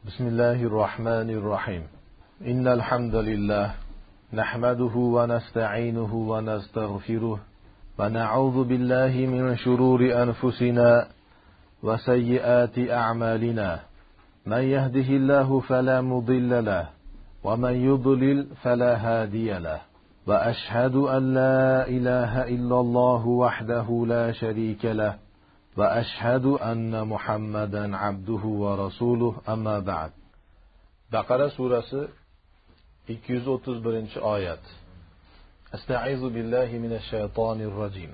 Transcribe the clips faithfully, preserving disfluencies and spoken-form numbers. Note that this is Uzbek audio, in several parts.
بسم الله الرحمن الرحيم إن الحمد لله نحمده ونستعينه ونستغفره ونعوذ بالله من شرور أنفسنا وسيئات أعمالنا من يهده الله فلا مضل له ومن يضلل فلا هادي له وأشهد أن لا إله إلا الله وحده لا شريك له وأشهد أن محمدا عبده ورسوله أما بعد. Baqara surasi ikki yuz o'ttiz birinchi oyat. Estaizu billahi mineşşeytanirracim.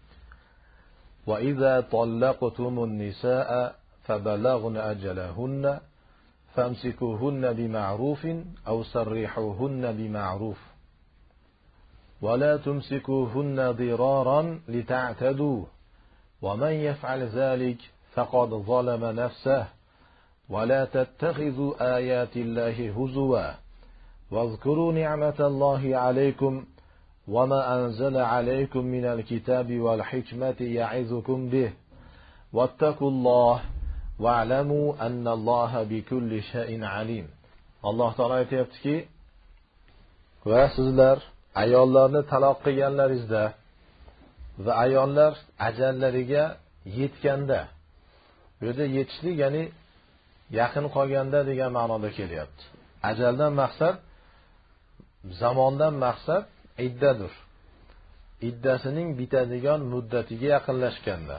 Ve izâ tallaqtumun nisâ'a febelagna acelahunna famsikuhunna bima'rufin ev sarrihuhunna bima'ruf. Ve la tumsikuhunna diraran lita'tadû. ومن يفعل ذلك فقد ظلم نفسه ولا تتخذوا آيات الله هزوا واذكروا نعمة الله عليكم وما أنزل عليكم من الكتاب والحكمة يعظكم به واتقوا الله واعلموا أن الله بكل شيء عليم. Allah Taala aytayaptiki, va sizlar ayollarni taloq qilganlaringizda va ayollar ajallariga yetganda, bu yerda yetishlik ya'ni yaqin qolganda degan ma'noda kelyapti. Ajaldan maqsad, zamondan maqsad iddadir. Iddasining bitadigan muddatiga yaqinlashganda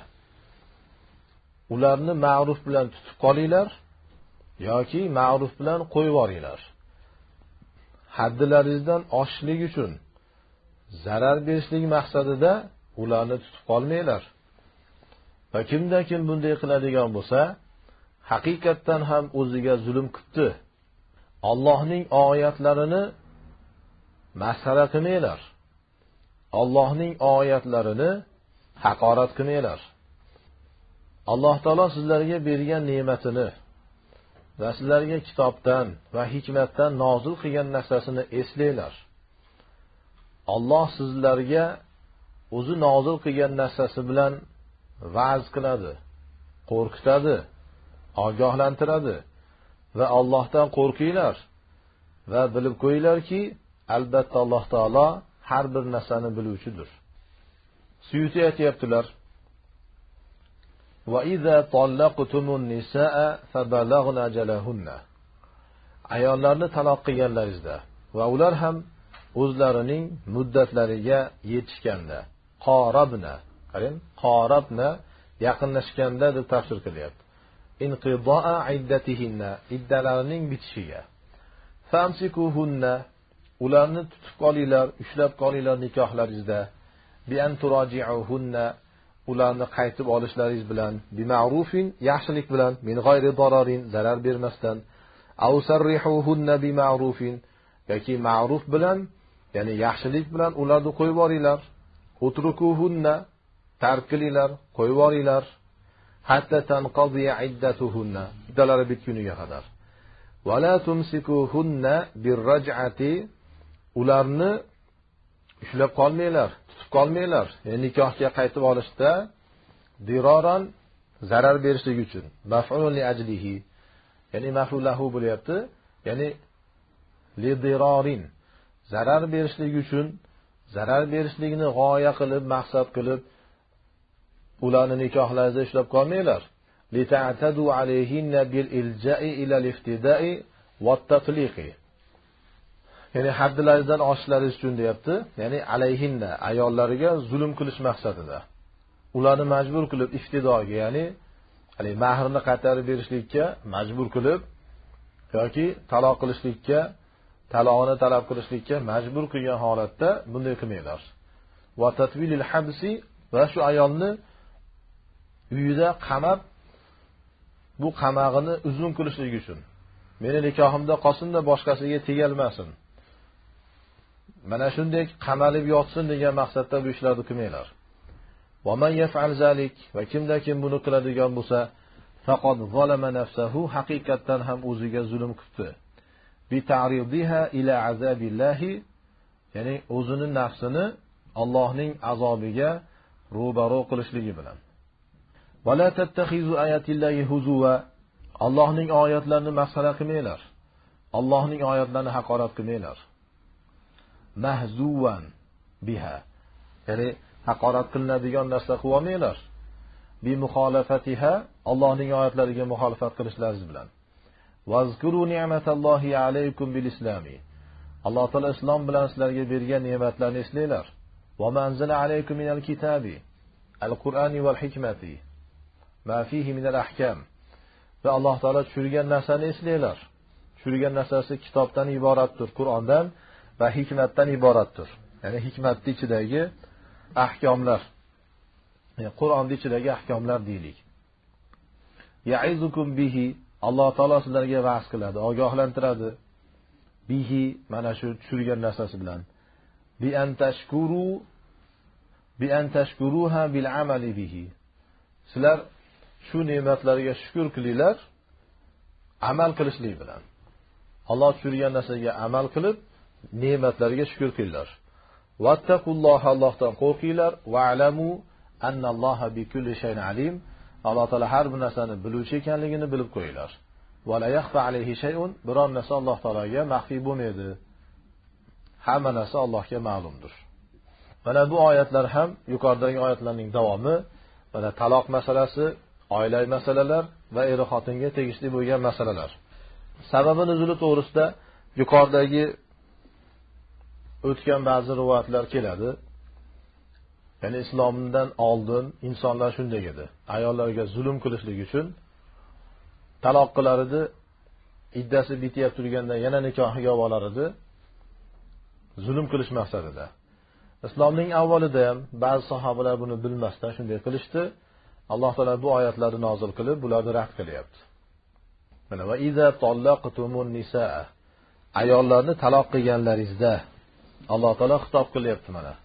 ularni ma'ruf bilan tutib qolinglar yoki ma'ruf bilan qo'yib yuboringlar. Haddilaringizdan oshishlik uchun zarar berishlik maqsadida ularni tutib qolmanglar. Va kimdan kim bunday qiladigan bo'lsa, haqiqatdan ham o'ziga zulm qildi. Allohning oyatlarini masxara qilmanglar. Allohning oyatlarini haqorat qilmanglar. Alloh taolo sizlarga bergan ne'matini va sizlarga kitobdan va hikmatdan nozil qilgan narsasini eslanglar. Alloh sizlarga o'zi nozil qilgan narsasi bilan va'z qiladi, qo'rqitadi, ogohlantiradi va Allohdan qo'rqinglar va bilib qo'yinglarki, albatta Alloh taolo har bir narsani biluvchidir. Suyuti aytayaptilar: "Va iza tallaqtumun nisaa fabalagna ajalahunna." Ayollarni taloq qilganlaringizda va ular ham o'zlarining muddatlariga yetishganda, qorabna, qarang, qorabna yaqinlashganda deb tafsir qilyapti. Inqidaa iddatihinna, iddalarining bitishiga. Famsikuhunna, ularni tutib qolinglar, ushlab qolinglar nikohlaringizda. Bi an turaji'uhunna, ularni qaytib olishlaringiz bilan, bi ma'rufin, yaxshilik bilan, min g'ayri dararin, zarar bermasdan, aw sarrihuhunna bi ma'rufin, yoki ma'ruf bilan, ya'ni yaxshilik bilan ularni qo'yib yuboringlar. Utrukuhunna, tark qilinglar, qo'yib yuboringlar. Hatta tanqadiya iddatuhunna, iddalari bitguniga qadar. Va la tumsikuhunna birraj'ati, ularni ushlab qolmanglar, tutib qolmanglar. Ya'ni nikohga qaytib olishda diroran, zarar berishlik uchun. Maf'ulun li ajlihi, ya'ni maf'ulahu bo'lyapti. Ya'ni li dirorin, zarar berishlik uchun, zarar berishlikni g'oya qilib, maqsad qilib ularni nikohlaringizda ushlab qolmanglar. Li ta'tadu alayhinna bil ilja'i ila al-iftida'i va at-tatliqi. Ya'ni haddilaringizdan oshishlaringiz uchun deyapti. Ya'ni alayhinna, ayollariga zulm qilish maqsadida. Ularni majbur qilib iftidoga, ya'ni hali mahrni qaytarib berishlikka majbur qilib yoki taloq qilishlikka, talog'ini talab qilishlikka majbur qilgan holatda bunday qilmanglar. Va tatvilil habsi, va shu ayolni uyida qamab, bu qamag'ini uzun qilishlik uchun. Meni nikohimda qolsin-da boshqasiga tegalmasin. Mana shunday qamalib yotsin degan maqsadda bu ishlarni qilmanglar. Va man yaf'al zalik, va kimda kim buni qiladigan bo'lsa, faqad zalama nafsahu, haqiqatdan ham o'ziga zulm qildi. Bi ta'ridiha ila azabillahi, ya'ni o'zining nafsini Allohning azobiga ro'baro qilishligi bilan. Va la tattakhizu ayatillahi huzuwa, Allohning oyatlarini masxara qilmanglar. Allohning oyatlarini haqorat qilmanglar. Mahzuwan biha. Ya'ni haqorat qilinadigan narsa qilib olmanglar. Bi muxolafatiha, Allohning oyatlariga muxolifat qilishlaringiz bilan. Vazkuru ni'matallohi alaykum bil islami. Alloh taolo islom bilan sizlarga bergan ne'matlarni eslanglar. Va manzala alaykum minal kitabi, al-Qur'ani wal hikmati, ma fihi minal ahkam. Va Alloh taolo tushirgan narsani eslanglar. Tushirgan narsasi kitobdan iboratdir, Qur'ondan va hikmatdan iboratdir. Ya'ni hikmatning ichidagi ahkomlar, ya'ni Qur'onning ichidagi ahkomlar deylik. Ya'izukum bihi, Alloh taolo sizlarga va'z qiladi, ogohlantiradi. Bihi, mana shu tushirgan narsasi bilan. Bi an tashkuru bi an tashkuruha bil amali bihi. Sizlar shu ne'matlarga shukr qilinglar, amal qilishlik bilan. Alloh tushirgan narsaga amal qilib, ne'matlarga shukr qilinglar. Vattaqulloha, Allohdan qo'rqinglar, va alamu annalloha bi kulli shay'in alim. Alloh taolo har bir narsani biluvchi ekanligini bilib qo'yinglar. Va la yakhfa alayhi shay'un, biron narsa Alloh taologa maxfiy bo'lmaydi. Hamma narsa Allohga ma'lumdir. Mana bu oyatlar ham yuqoridagi oyatlarning davomi, mana taloq masalasi, oilaviy masalalar va er xotinga tegishli bo'lgan masalalar. Sababi nuzuli to'g'risida yuqoridagi o'tgan ba'zi rivoyatlar keladi. Ya'ni islomdan oldin insonlar shunday edi. Ayollarga zulm qilishlik uchun taloq qilar edi, iddasi bitib turganda yana nikohiga olar edi, zulm qilish maqsadida. Islomning avvalida ham ba'zi sahobalar buni bilmasdan shunday qilishdi. Alloh taolo bu oyatlarni nozil qilib, bularni rad qilyapti. Mana va iza tallaqtumun nisaa, ayollarni taloq qilganlaringizda Alloh taolo xitob qilyapti mana.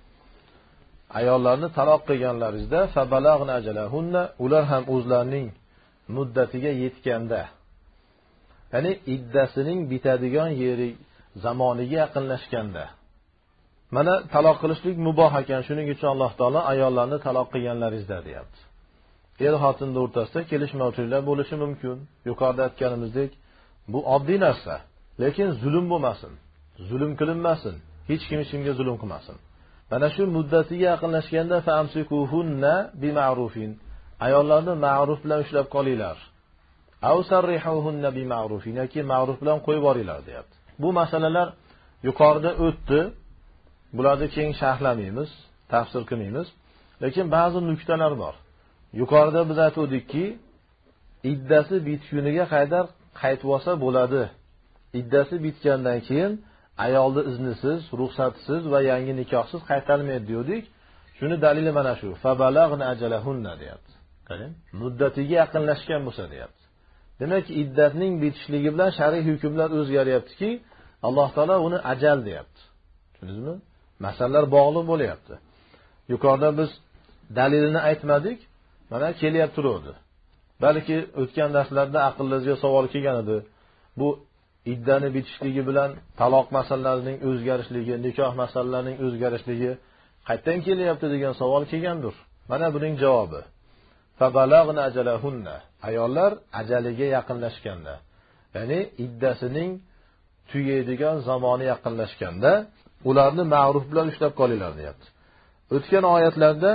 Ayollarni taloq qilganlaringizda fabalagna ajalahunna, ular ham o'zlarining muddatiga yetganda, ya'ni iddasining bitadigan yeri zamoniga yaqinlashganda. Mana taloq qilishlik muboh ekan, shuning uchun Alloh taolo ayollarni taloq qilganlaringizda deyapti. Er xotinning o'rtasida kelishmovchiliklar bo'lishi mumkin. Yuqorida aytganimizdek, bu oddiy narsa, lekin zulm bo'lmasin, zulm qilinmasin, hech kim hech kimga zulm qilmasin. Mana shu muddatiga yaqinlashganda famsikuhunna bima'rufin, ayollarni ma'ruf bilan ushlab qolinglar. Aw sarrihuhunna bima'rufin, yoki ma'ruf bilan qo'yib yuboringlar deyapti. Bu masalalar yuqorida o'tdi. Bularni keng sharhlamaymiz, tafsir qilmaymiz, lekin ba'zi nuqtalar bor. Yuqorida biz aytdikki, iddasi bitguniga qadar qaytib olsa bo'ladi. Iddasi bitgandan keyin ayolni iznisiz, ruxsatsiz va yangi nikohsiz qaytarilmaydi dedik. Shuni dalili mana shu. Fabalagna ajalahunna deyapti. Qarang, muddatiga yaqinlashgan bo'lsa deyapti. Demak, iddatning bitishligi bilan shariy hukmlar o'zgaryaptiki, Alloh taolo uni ajal deyapti. Tushundingizmi? Masalalar bog'liq bo'lyapti. Yuqorida biz dalilini aytmadik, mana kelyapti turdi. Balki o'tgan darslarda aqllingizga savol kelgan edi. Bu iddani bitishligi bilan taloq masalalarining o'zgarishligi, nikoh masalalarining o'zgarishligi qayerdan kelyapti degan savol kelgandir. Mana buning javobi. Fabalagna ajalahunna, ayollar ajaliga yaqinlashganda, ya'ni iddasining tugaydigan zamoni yaqinlashganda ularni ma'ruf bilan ushlab qolinglar deyapti. O'tgan oyatlarda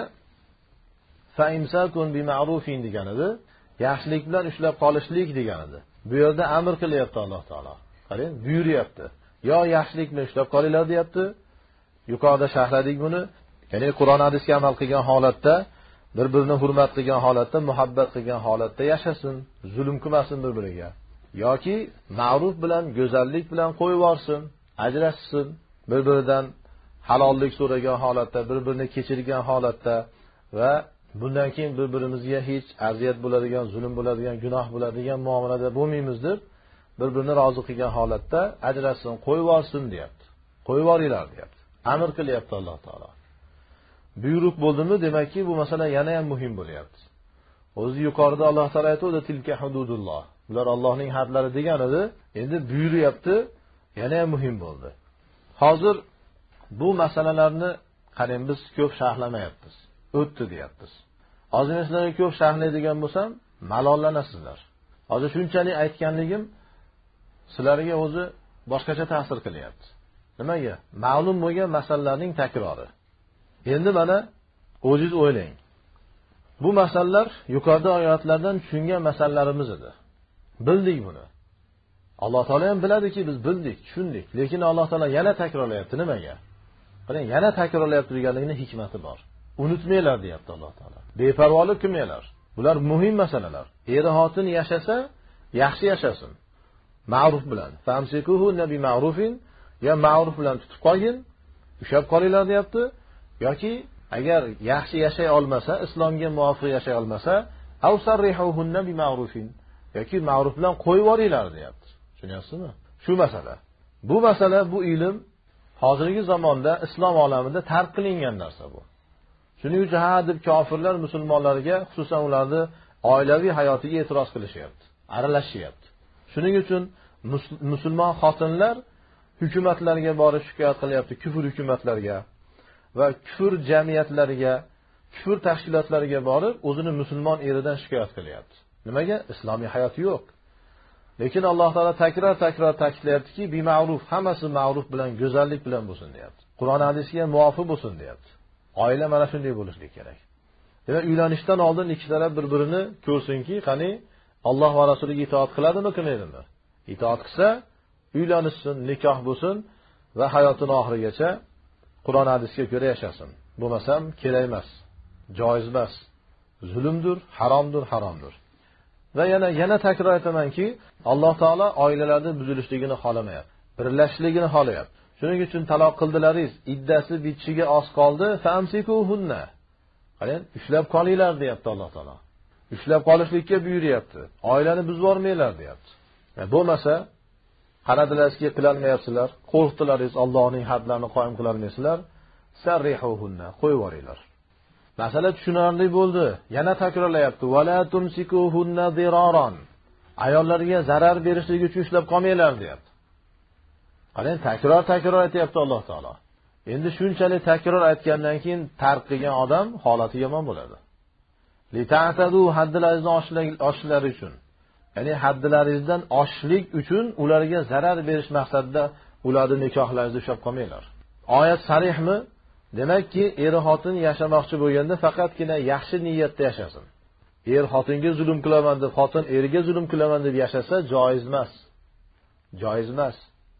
fa imsakun bima'rufin degan edi, yaxshilik bilan ushlab qolishlik degan edi. Bu yerda amr qilyapti Alloh taolo. Qarang, buyuryapti. Yo yaxshilik bilan ushlab qolinglar deyapti. Yuqorida sharhladik buni. Ya'ni Qur'on hadisga amal qilgan holatda, bir-birini hurmat qilgan holatda, muhabbat qilgan holatda yashasin, zulm qilmasin bir-biriga. Yoki ma'ruf bilan, go'zallik bilan qo'yib yuborsin, ajrashsin, bir-biridan halollik so'ragan holatda, bir-birini kechirgan holatda va bundan keyin bir-birimizga hech aziyat bo'ladigan, zulm bo'ladigan, gunoh bo'ladigan muomalada bo'lmaymiz deb bir-birini rozi qilgan holatda ajrashsin, qo'yib yuborsin deyapti. Qo'yib yuboringlar deyapti. Amr qilyapti Alloh taolo. Buyruq bo'ldimi, demakki bu masala yana ham muhim bo'lyapti. O'zi yuqorida Alloh taolo aytdi, tilka hududulloh. Bular Allohning hadlari degan edi. Endi buyuryapti, yana ham muhim bo'ldi. Hozir bu masalalarni qarang, biz ko'p sharhlamayapmiz. O'tdi deyapmiz. Hozir sizlarga ko'p sharhlaydigan bo'lsam, malollanasizlar. Hozir shunchalik aytganligim sizlarga o'zi boshqacha ta'sir qilyapti. Nimaga? Ma'lum bo'lgan masalalarning takrori. Endi mana o'zingiz o'ylang. Bu masalalar yuqorida oyatlardan tushungan masalalarimiz edi. Bildik buni. Alloh taolo ham biladiki, biz bildik, tushundik. Lekin Alloh taolo yana takrorlayapti. Nimaga? Qarang, yana takrorlayapti deganligini hikmati bor. Unutmanglar deyapti Alloh taolo. Beparvolik qilmanglar. Bular muhim masalalar. Eri xotin yashasa, yaxshi yashasin. Ma'ruf bilan. Famsikuhu nabi ma'rufin, ya ma'ruf bilan tutib qolgin, ushlab qolinglar deyapti. Yoki agar yaxshi yashay olmasa, islomga muvofiq yashay olmasa, avsarrihuhunna bi ma'rufin, yoki ma'ruf bilan qo'yib yuboringlar deyapti. Tushunyapsizmi? Shu masala. Bu masala, bu ilm hozirgi zamonda islom olamida tark qilingan narsa bu. Shuning uchun ha deb kofirlar musulmonlarga, xususan ularning oilaviy hayotiga e'tiroz qilishyapti, aralashyapti. Shuning uchun musulmon xotinlar hukumatlarga borib shikoyat qilyapti, kufr hukumatlariga va kufr jamiyatlariga, kufr tashkilotlariga borib o'zini musulmon eridan shikoyat qilyapti. Nimaga? Islomiy hayot yo'q. Lekin Alloh taolo takror-takror ta'kidlayaptiki, bi ma'ruf, hammasi ma'ruf bilan, go'zallik bilan bo'lsin deyapti. Qur'on hadisga muvofiq bo'lsin deyapti. Oila mana shunday bo'lishi kerak. Demak, uylanishdan oldin ikki taraf bir-birini ko'rsinki, qani Alloh va rasuliga itoat qiladimi, qilmaydimi? Itoat qilsa, uylanishsin, nikoh bo'lsin va hayotining oxirigacha Qur'on hadisga ko'ra yashasin. Bo'lmasam kerak emas, joiz emas, zulmdir, haromdir, haromdir. Va yana yana takror aytamanki, Alloh taolo oilalarning buzilishligini xohlamayapti, birlashishligini xohlayapti. Shuning uchun taloq qildilaringiz, iddasi bitishiga oz qoldi, famsikuhunna. Qarang, ushlab qolinglar deyapti Alloh taolo. Ushlab qolishlikka buyuryapti. Oilani buzib yormanglar deyapti. Yani bo'lmasa, qaradilaringizga qilolmayapsizlar, qo'rqdilaringiz, Allohning hadlarini qoyim qila olmaysizlar, sarrihuhunna, qo'yib yuboringlar. Masala tushunarli bo'ldi. Yana takrorlayapti. Wala tumsikuhunna diraran. Ayollarga zarar berishlik uchun ushlab qolmanglar deyapti. Qarang, takror-takror aytayapti Alloh taolo. Endi shunchalik takror aytgandan keyin tark qilgan odam holati yomon bo'ladi. Li ta'tadu, haddilaringizni oshishlari uchun. Ya'ni haddilaringizdan oshlik uchun ularga zarar berish maqsadida ularni nikohlaringizda ushlab qolmanglar. Oyat sarihmi? Demakki, er xotin yashamoqchi bo'lganda faqatgina yaxshi niyatda yashasin. Er xotinga zulm qilaman deb, xotin eriga zulm qilaman deb yashasa joiz emas. Joiz emas.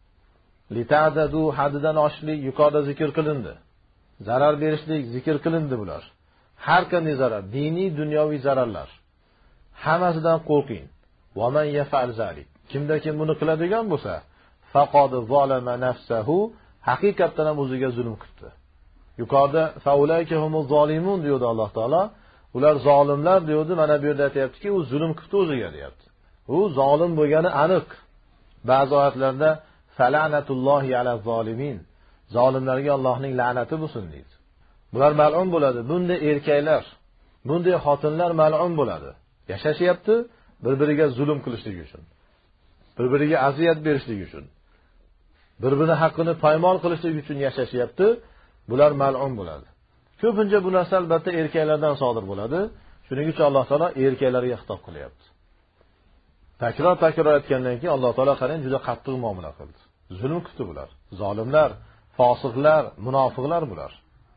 Lita'dadu, haddidan oshlik yuqorida zikr qilindi. Zarar berishlik zikr qilindi bular. Har qanday zarar, diniy, dunyoviy zararlar. Hammasidan qo'rqing. Va man yaf'al zalik. Kimda kim buni qiladigan bo'lsa, faqad zalama nafsahu, haqiqatan ham o'ziga zulm qildi. Yuqorida faulayka humuz zolimun deydi Alloh taolo. Ular zolimlar deydi, mana bu yerda aytayaptiki, u zulm qildi o'ziga deyapti. U zolim bo'lgani aniq. Ba'zi oyatlarda fala'natullohi ala zolimin. Zolimlarga Allohning la'nati bo'lsin deydi. Bular mal'un bo'ladi. Bunday erkaklar, bunday xotinlar mal'un bo'ladi. Yashashyapti bir-biriga zulm qilishlik uchun. Bir-biriga aziyat berishlik uchun. Bir-birini haqqini poymol qilishlik uchun yashashyapti. Bular mal'un bo'ladi. Ko'pincha bu narsa albatta erkaklardan sodir bo'ladi. Shuning uchun Alloh taolo erkaklarga xitob qilyapti. Takror-takror aytgandan keyin Alloh taolo qarang juda qattiq muomala qildi. Zulm qildi bular. Zolimlar, fosiqlar, munofiqlar bular.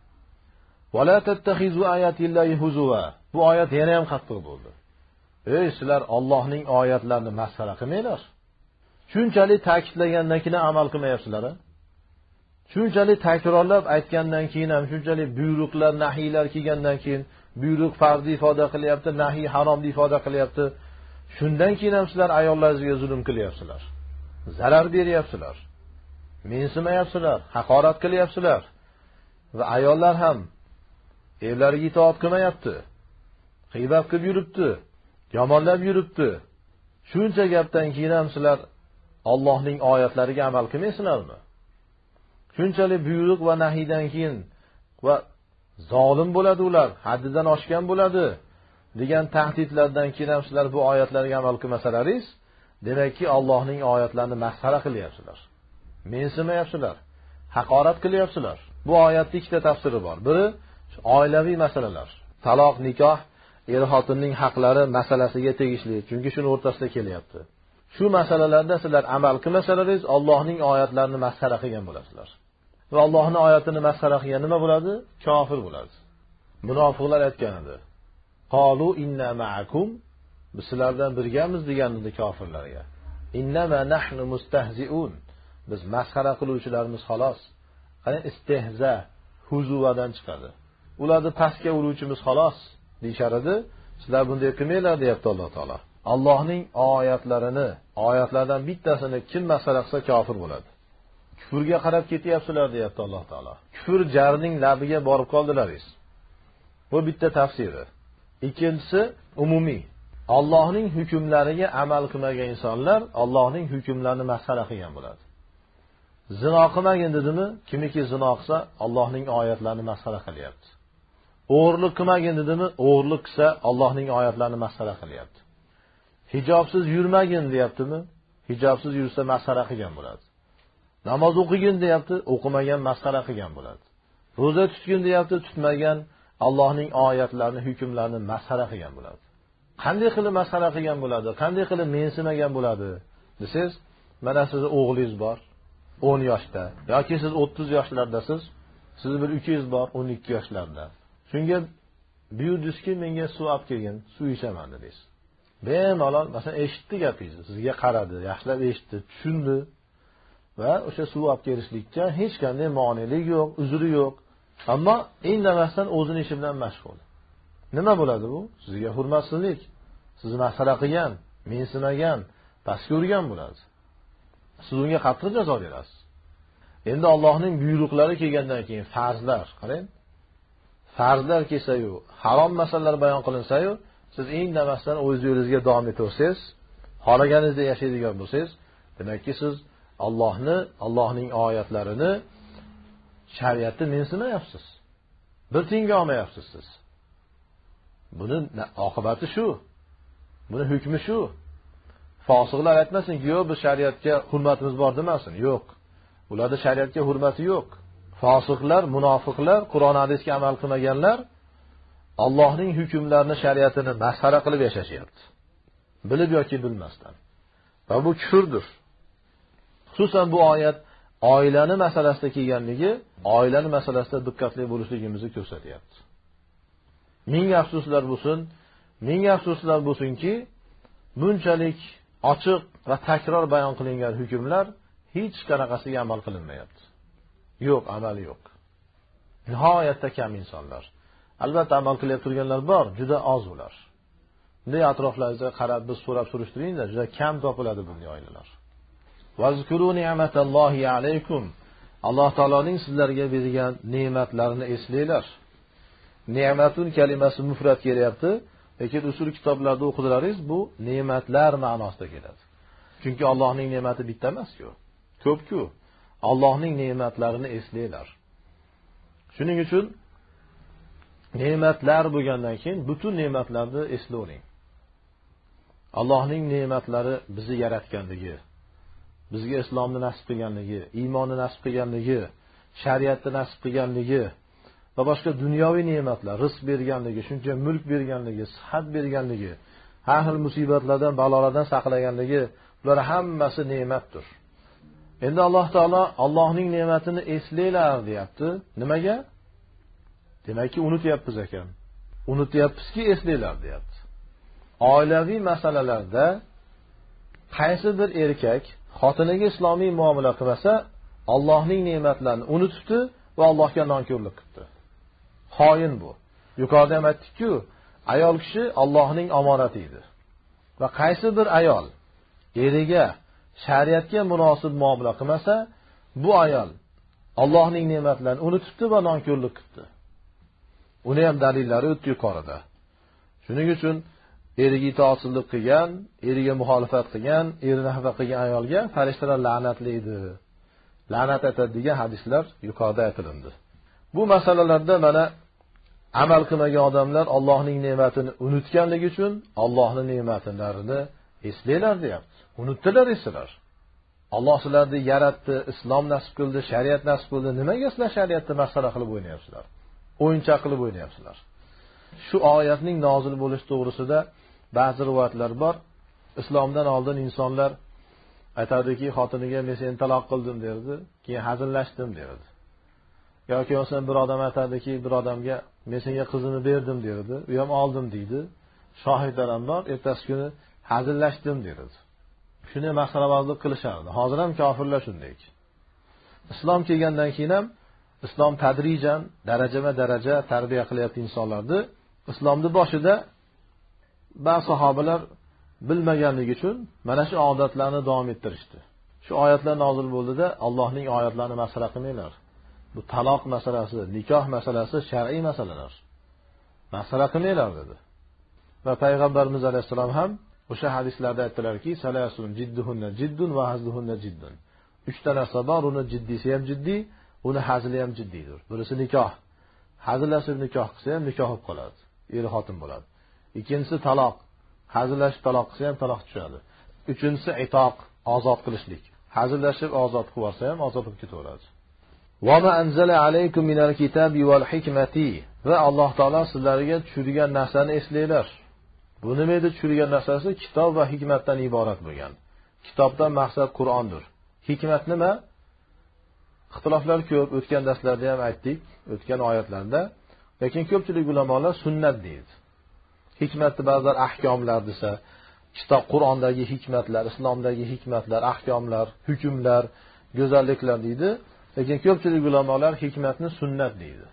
Wala tattakhizu ayatillahi huzwa. Bu oyat yana ham qattiq bo'ldi. Ey sizlar Allohning oyatlarini masxara qilmanglar. Shunchalik ta'kidlagandan keyin amal qilmayapsizlar. Shunchalik takrorlab aytgandan keyin ham, shunchalik buyruqlar, nahiylar kelgandan keyin buyruq farz ifoda qilyapti, nahiy harom ifoda qilyapti. Shundan keyin ham sizlar ayollaringizga zulm qilyapsizlar. Zarar beryapsizlar. Mensimayapsizlar, haqorat qilyapsizlar. Va ayollar ham erlariga itoat qilmayapti. G'iybat qilib yuribdi, yomonlab yuribdi. Shuncha gapdan keyin ham sizlar Allohning oyatlariga amal qilmaysizlarmi? Shunchalik buyruq va nahiydan keyin va zolim bo'ladi ular, haddidan oshgan bo'ladi degan tahdidlardan keyin ham sizlar bu oyatlarga amal qilmasalaringiz, demakki Allohning oyatlarini masxara qilyapsizlar. Mensimayapsizlar, haqorat qilyapsizlar. Bu oyatning ikkita tafsiri bor. Biri oilaviy masalalar, taloq, nikoh, er xotinning haqlari masalasiga tegishli. Chunki shuni o'rtasida kelyapti. Shu masalalarda sizlar amal qilmasalaringiz Allohning oyatlarini masxara qilgan bo'lasizlar. Va Allohning oyatini masxara qilgan nima bo'ladi? Kofir bo'ladi. Munofiqlar aytgan edi. Qalu inna ma'akum, biz sizlardan birgamiz degan edi kofirlarga. Innama nahnu mustahzi'un, biz masxara qiluvchilarimiz xolos. Qani istehza, huzuvadan chiqadi. Ularni pastga uruvchimiz xolos deyshar edi. Sizlar bunday qilmanglar deyapti Alloh taolo. Allohning oyatlarini, oyatlardan bittasini kim masxara qilsa kofir bo'ladi. Kufrga qarab ketyapsizlar deyapti Alloh taolo. Kufr jarning labiga borib qoldilaringiz. Bu bitta tafsiri. Ikkinchisi umumiy. Allohning hukmlariga amal qilmagan insonlar Allohning hukmlarini masxara qilgan bo'ladi. Zino qilmagin dedimi? Kimiki zino qilsa Allohning oyatlarini masxara qilyapti. O'g'irlik qilmagin dedimi? O'g'irlik qilsa Allohning oyatlarini masxara qilyapti. Hijobsiz yurmagin deyaptimi? Hijobsiz yursa masxara qilgan bo'ladi. Namoz o'qigin deyapti, o'qimagan masxara qilgan bo'ladi. Roza tutgin deyapti, tutmagan Allohning oyatlarini, hukmlarini masxara qilgan bo'ladi. Qanday qilib masxara qilgan bo'ladi? Qanday qilib mensimagan bo'ladi? Desiz, mana siz o'g'lingiz bor, o'n yoshda, yoki siz o'ttiz yoshlardasiz, siz bir ukangiz bor, o'n ikki yoshlarda. Shunga buyurdingizki, menga suv olib kelgin, suv ichaman dedingiz. Bemalol, masalan, eshitdi gapingizni, sizga qaradi, yaxshilab eshitdi, tushundi va o'sha suv olib kelishlikka hech qanday monelik yo'q, uzri yo'q. Ammo indamasdan o'zini ishi bilan mashg'ul. Nima bo'ladi bu? Sizga hurmatsizlik, sizni masxara qilgan, mensimagan, pastga urgan bo'ladi. Siz unga qattiq jazo berasiz. Endi Allohning buyruqlari kelgandan keyin farzlar, qarang. Farzlar kelsa-yu, harom masalalar bayon qilinsa-yu, siz indamasdan o'z yo'lingizga davom etaversangiz, xohlaganingizda yashaydigan bo'lsangiz, demakki siz Allohni, Allohning oyatlarini, shariatni mensimayapsiz. Bir tinga olmayapsiz siz. Buni oqibati shu. Buni hukmi shu. Fosiqlar aytmasinki, yo'q, biz shariatga hurmatimiz bor demasin. Yo'q. Ularda shariatga hurmati yo'q. Fosiqlar, munofiqlar, Qur'on hadisga amal qilmaganlar Allohning hukmlarini, shariatini masxara qilib yashashyapti. Bilib yoki bilmasdan. Va bu kufrdir. Xususan bu oyat oilani masalasida kelganligi, oilani masalasida diqqatli bo'lishligimizni ko'rsatyapti. Ming afsuslar bo'lsin, ming afsuslar bo'lsinki, bunchalik ochiq va takror bayon qilingan hukmlar hech qanaqasiga amal qilinmayapti. Yo'q, amali yo'q. Nihoyatda kam insonlar. Albatta amal qilib turganlar bor, juda oz ular. Bunday atroflaringizga qarab biz so'rab surishtiringlar, juda kam topiladi bunday oilalar. Vazkuru ni'matallohi alaykum. Alloh taoloning sizlarga bergan ne'matlarini eslanglar. Ne'matun kalimasi mufrat kelyapti, lekin usul kitoblarda o'qidilaringiz bu ne'matlar ma'nosida keladi. Chunki Allohning ne'mati bitta emas-ku, ko'p-ku. Allohning ne'matlarini eslanglar. Shuning uchun ne'matlar bo'lgandan keyin butun ne'matlarni eslayvering. Allohning ne'matlari bizni yaratganligi, bizga islomni nasib qilganligi, iymonni nasib qilganligi, shariatni nasib qilganligi va boshqa dunyoviy ne'matlar, rizq berganligi, shuncha mulk berganligi, sihat berganligi, har xil musibatlardan, balolardan saqlaganligi, bular hammasi ne'matdir. Endi Alloh taolo Allohning ne'matini eslanglar deyapti. Nimaga? Demakki unutyapmiz ekan. Unutyapmizki eslanglar deyapti. Oilaviy masalalarda qaysi bir erkak xotiniga islomiy muomala qilmasa, Allohning ne'matlarini unutibdi va Allohga nonko'rlik qildi. Xoin bu. Yuqorida ham aytdik-ku, ayol kishi Allohning omonati edi. Va qaysi bir ayol eriga shariatga munosib muomala qilmasa, bu ayol Allohning ne'matlarini unutibdi va nonko'rlik qildi. Uni ham dalillari o'tdi yuqorida. Shuning uchun eriga itoatsizlik qilgan, eriga muxolifat qilgan, erini xafa qilgan ayolga farishtalar la'natlaydi. La'nat etadi degan hadislar yuqorida aytildi. Bu masalalarda mana amal qilmagan odamlar Allohning ne'matini unutganligi uchun Allohning ne'matlarini eslanglar deyapti. Unutdilar eslar. Alloh sizlarni yaratdi, islom nasib qildi, shariat nasib qildi. Nimaga sizlar shariatni masxara qilib o'ynayapsizlar? O'yinchoq qilib o'ynayapsizlar. Shu oyatning nozil bo'lish to'g'risida ba'zi rivoyatlar bor. Islomdan oldin insonlar aytadiki, xotiniga men seni taloq qildim derdi, keyin hazillashdim derdi. Yoki o'shan bir odam aytadiki, bir odamga men senga qizini berdim derdi, u ham oldim deydi. Shohidlar ham bor, ertasi kuni hazillashdim derdi. Shuni masxarabozlik qilishardi. Hozir ham kofirlar shunday. Islom kelgandan keyin ham islom tadrijan, darajama-daraja tarbiya qilyapti insonlarni. Islomning boshida ba'zi sahobalar bilmaganligi uchun mana shu odatlarni davom ettirishdi. Shu oyatlar nozil bo'ldida Allohning oyatlarini masxara qilmanglar. Bu taloq masalasi, nikoh masalasi shar'iy masalalar. Masxara qilmanglar dedi. Va payg'ambarimiz alayhisalom ham o'sha hadislarda aytdilarki, salasun jidduhunna jiddun va hazluhunna jiddun. Uchta narsa bor, uni jiddisi ham jiddiy, uni hazli ham jiddiydir. Birisi nikoh. Hazillashib nikoh qilsa ham nikoh bo'lib qoladi. Er xotin bo'ladi. Ikkinchisi taloq. Hazillashib taloq qilsa ham taloq tushadi. Uchinchisi itoq, ozod qilishlik. Hazillashib ozod qilib olsa ham ozod bo'lib ketaveradi. Va ma anzala alaykum minal kitabi wal hikmati. Va Alloh taolo sizlarga tushirgan narsani eslanglar. Bu nima edi tushirgan narsasi? Kitob va hikmatdan iborat bo'lgan. Kitobdan maqsad Qur'ondir. Hikmat nima? Ixtiloflar ko'p, o'tgan darslarda ham aytdik, o'tgan oyatlarda. Lekin ko'pchilik ulamolar sunnat deydi. Hikmatni ba'zilar ahkomlar desa, kitob Qur'ondagi hikmatlar, islomdagi hikmatlar, ahkomlar, hukmlar, go'zalliklar deydi. Lekin ko'pchilik ulamolar hikmatni sunnat deydi.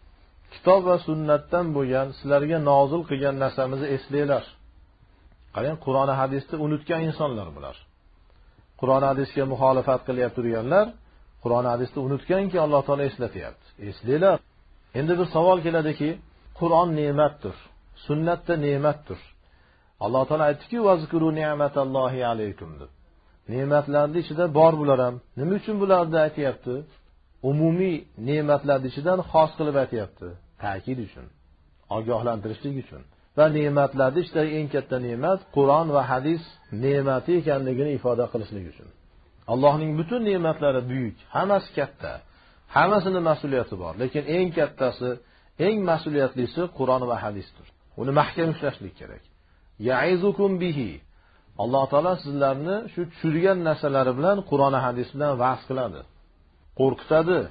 Kitob va sunnatdan bo'lgan sizlarga nozil qilgan narsamizni eslanglar. Qarang, Qur'on hadisni unutgan insonlar bular. Qur'on hadisga muxolifat qilyapti turganlar, Qur'on hadisni unutganki Alloh taolo eslatyapti. Eslanglar. Endi bir savol keladiki, Qur'on ne'matdir, sunnatda ne'matdir. Alloh taolo aytdiki, "Vazkuru ni'matallohi alaykum" deb. Ne'matlarning ichida bor bular ham. Nima uchun bularni aytayapti? Umumiy ne'matlar ichidan xos qilib aytayapti. Ta'kid uchun, ogohlantirishlik uchun. Va ne'matlarning ichidagi eng katta ne'mat Qur'on va hadis ne'mati ekanligini ifoda qilishlik uchun. Allohning butun ne'matlari buyuk, hammasi katta. Hammasining mas'uliyati bor, lekin eng kattasi, eng mas'uliyatlisi Qur'on va hadisdir. Uni mahkam ushlashlik kerak. Ya'izukum bihi. Alloh taolo sizlarni shu tushirgan narsalari bilan Qur'on va hadis bilan va'z qiladi. Qo'rqitadi,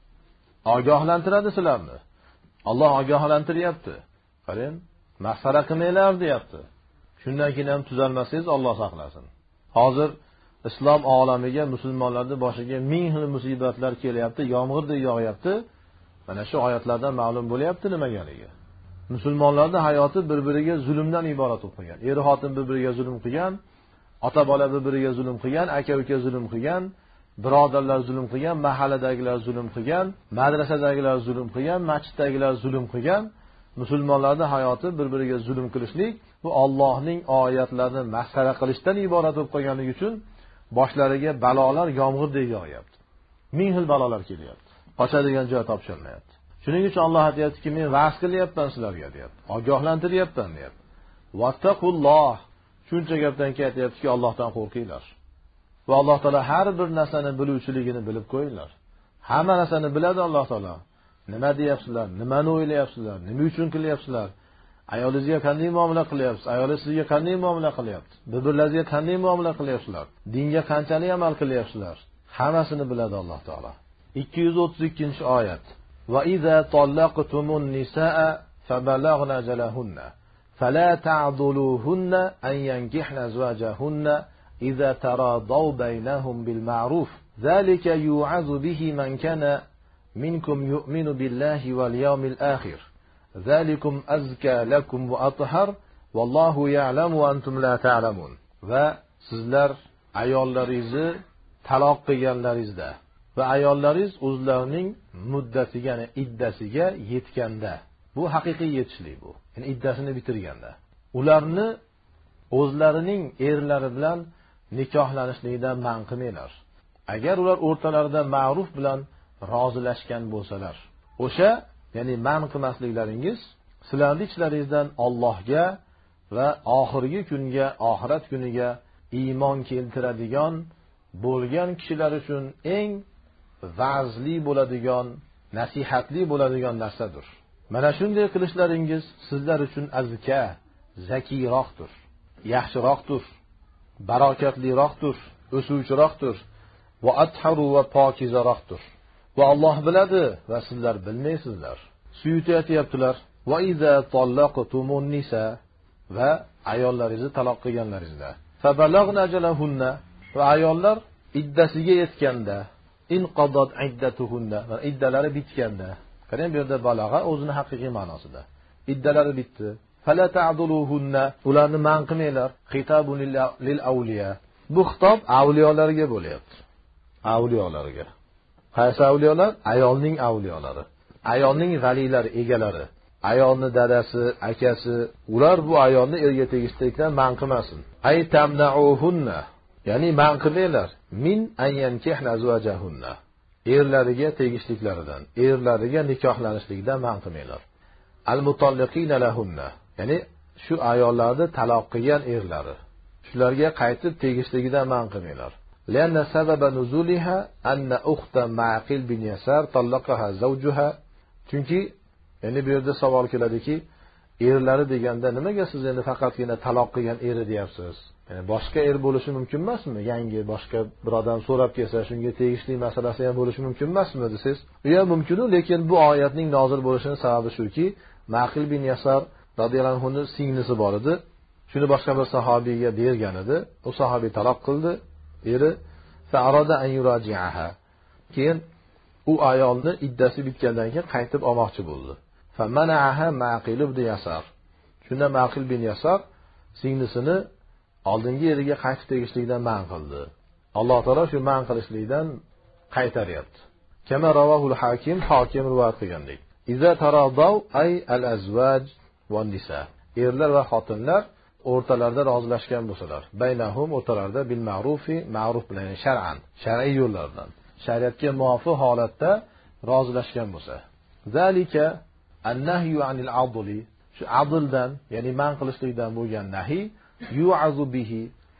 ogohlantiradi sizlarni. Alloh ogohlantiryapti. Qarang, masxara qilmanglar deyapti. Shundan keyin ham tuzalmasangiz Alloh saqlasin. Hozir islom olamiga, musulmonlarning boshiga ming xil musibatlar kelyapti, yomg'irdek yog'yapti. Mana shu oyatlardan ma'lum bo'lyapti nimaganligi. Musulmonlarning hayoti bir-biriga zulmdan iborat bo'lib qolgan. Er xotin bir-biriga zulm qilgan, ota bola bir-biriga zulm qilgan, aka-uka zulm qilgan, birodarlar zulm qilgan, mahalladagilar zulm qilgan, madrasadagilar zulm qilgan, masjiddagilar zulm qilgan. Musulmonlarning hayoti bir-biriga zulm qilishlik, bu Allohning oyatlarini masxara qilishdan iborat bo'lib qolganligi uchun boshlariga balolar yomg'irdek yog'yapti. Ming xil balolar kelyapti. Qochadigan joy topshirilmayapti. Shuning uchun Alloh aytayaptiki, men va'z qilyapman sizlarga deyapti. Ogohlantiryapman deyapti. Vattaqulloh. Shuncha gapdan keyin aytayaptiki, Allohdan qo'rqinglar. Va Alloh taolo har bir narsani biluvchiligini bilib qo'yinglar. Hamma narsani biladi Alloh taolo. Nima deyapsizlar? Nimani o'ylayapsizlar? Nima uchun qilyapsizlar? Ayolingizga qanday muomala qilyapsiz? Ayolingiz sizga qanday muomala qilyapti? Bir-birlaringizga qanday muomala qilyapsizlar? Dinga qanchalik amal qilyapsizlar? Hammasini biladi Alloh taolo. ikki yuz o'ttiz ikkinchi oyat. Va iza tallaqtumun nisaa fabalaghna ajalahunna fala ta'duluhunna an yankihna azwajahunna iza taradaw baynahum bil ma'ruf zalika yu'azu bihi man kana minkum yu'minu billahi wal yawmil akhir zalikum azka lakum wa athhar wallahu ya'lamu wa antum la ta'lamun. Va sizlar ayollaringizni taloq qilganlaringizda va ayollaringiz o'zlarining muddatiga, ya'ni iddasiga yetganda, bu haqiqiy yetishlik bu. Ya'ni iddasini bitirganda, ularni o'zlarining erlari bilan nikohlanishlikdan man qilmanglar. Agar ular o'rtalarida ma'ruf bilan rozilashgan bo'lsalar, o'sha, ya'ni man qilmasliklaringiz sizlarning ichlaringizdan Allohga va oxirgi kunga, oxirat kuniga iymon keltiradigan bo'lgan kishilar uchun eng va'zli bo'ladigan, nasihatli bo'ladigan narsadir. Mana shunday qilishlaringiz sizlar uchun azka, zakiyroqdir, yaxshiroqdir, barokatliroqdir, o'suvchiroqdir va atharu va pokizaroqdir. Va Alloh biladi va sizlar bilmaysizlar. Suyuti aytibdilar: "Va iza tallaqtumun nisa" va ayollaringizni taloq qilganlaringizda fabalagna ajalahunna va ayollar iddasiga yetganda inqadat iddatuhunna va iddalari bitganda. Qarang, bu yerda balag'a o'zining haqiqiy ma'nosida. Iddalari bitdi. Fala ta'duluhunna, ularni man qilmanglar. Xitabun lil awliya. Bu xitob avliyolarga bo'lyapti. Avliyolarga. Qaysi avliyolar? Ayolning avliyolari. Ayolning valiylari, egalari. Ayolning dadasi, akasi, ular bu ayolni erga tegishlikdan man qilmasin. Ay tamna'uhunna, ya'ni man qilmanglar. Min ayyankihna azwajahunna. Erlariga tegishliklaridan, erlariga nikohlanishlikdan man qilmanglar. Al-mutalliqina lahunna, ya'ni shu ayollarni taloq qilgan erlari, shularga qaytib tegishligidan man qilmanglar. Lianna sababa nuzuliha anna ukhta Ma'qil bin Yasar tallaqaha zawjuha. Chunki endi bu yerda savol keladiki, erlari deganda nimaga siz endi faqatgina taloq qilgan eri deyapsiz? Yani boshqa er bo'lishi mumkin emasmi? Yangi boshqa bir odam so'rab kelsa, shunga tegishli masalasi ham bo'lishi mumkin emasmi desiz? U ham mumkin, lekin bu oyatning nozil bo'lishining sababi shuki, Ma'qil bin Yasar radhiyallohu anhu singlisi bor edi. Shuni boshqa bir sahobiyga bergan edi. U sahobiy taloq qildi, eri fa'arada an yuraji'aha. Keyin u ayolni iddasi bitgandan keyin qaytib olmoqchi bo'ldi. Famana'aha Ma'qil ibn Yasar. Shunda Ma'qil bin Yasar singlisini oldingi eriga qaytib tegishlikdan man qildi. Alloh taolo shu man qilishlikdan qaytaryapti. Kama ravahul Hakim, Hakim rivoyat qilgandek. Iza taradaw ay al-azwaj va nisa. Erlar va xotinlar o'rtalarida rozilashgan bo'lsalar, baynahum o'rtalarida bil ma'rufi, ma'ruf bilan shar'an, shar'iy yo'llardan, shariatga muvofiq holatda rozilashgan bo'lsa. Zalika an-nahyu anil adli, shu adldan, ya'ni man qilishlikdan bo'lgan nahiy yu'azu bihi,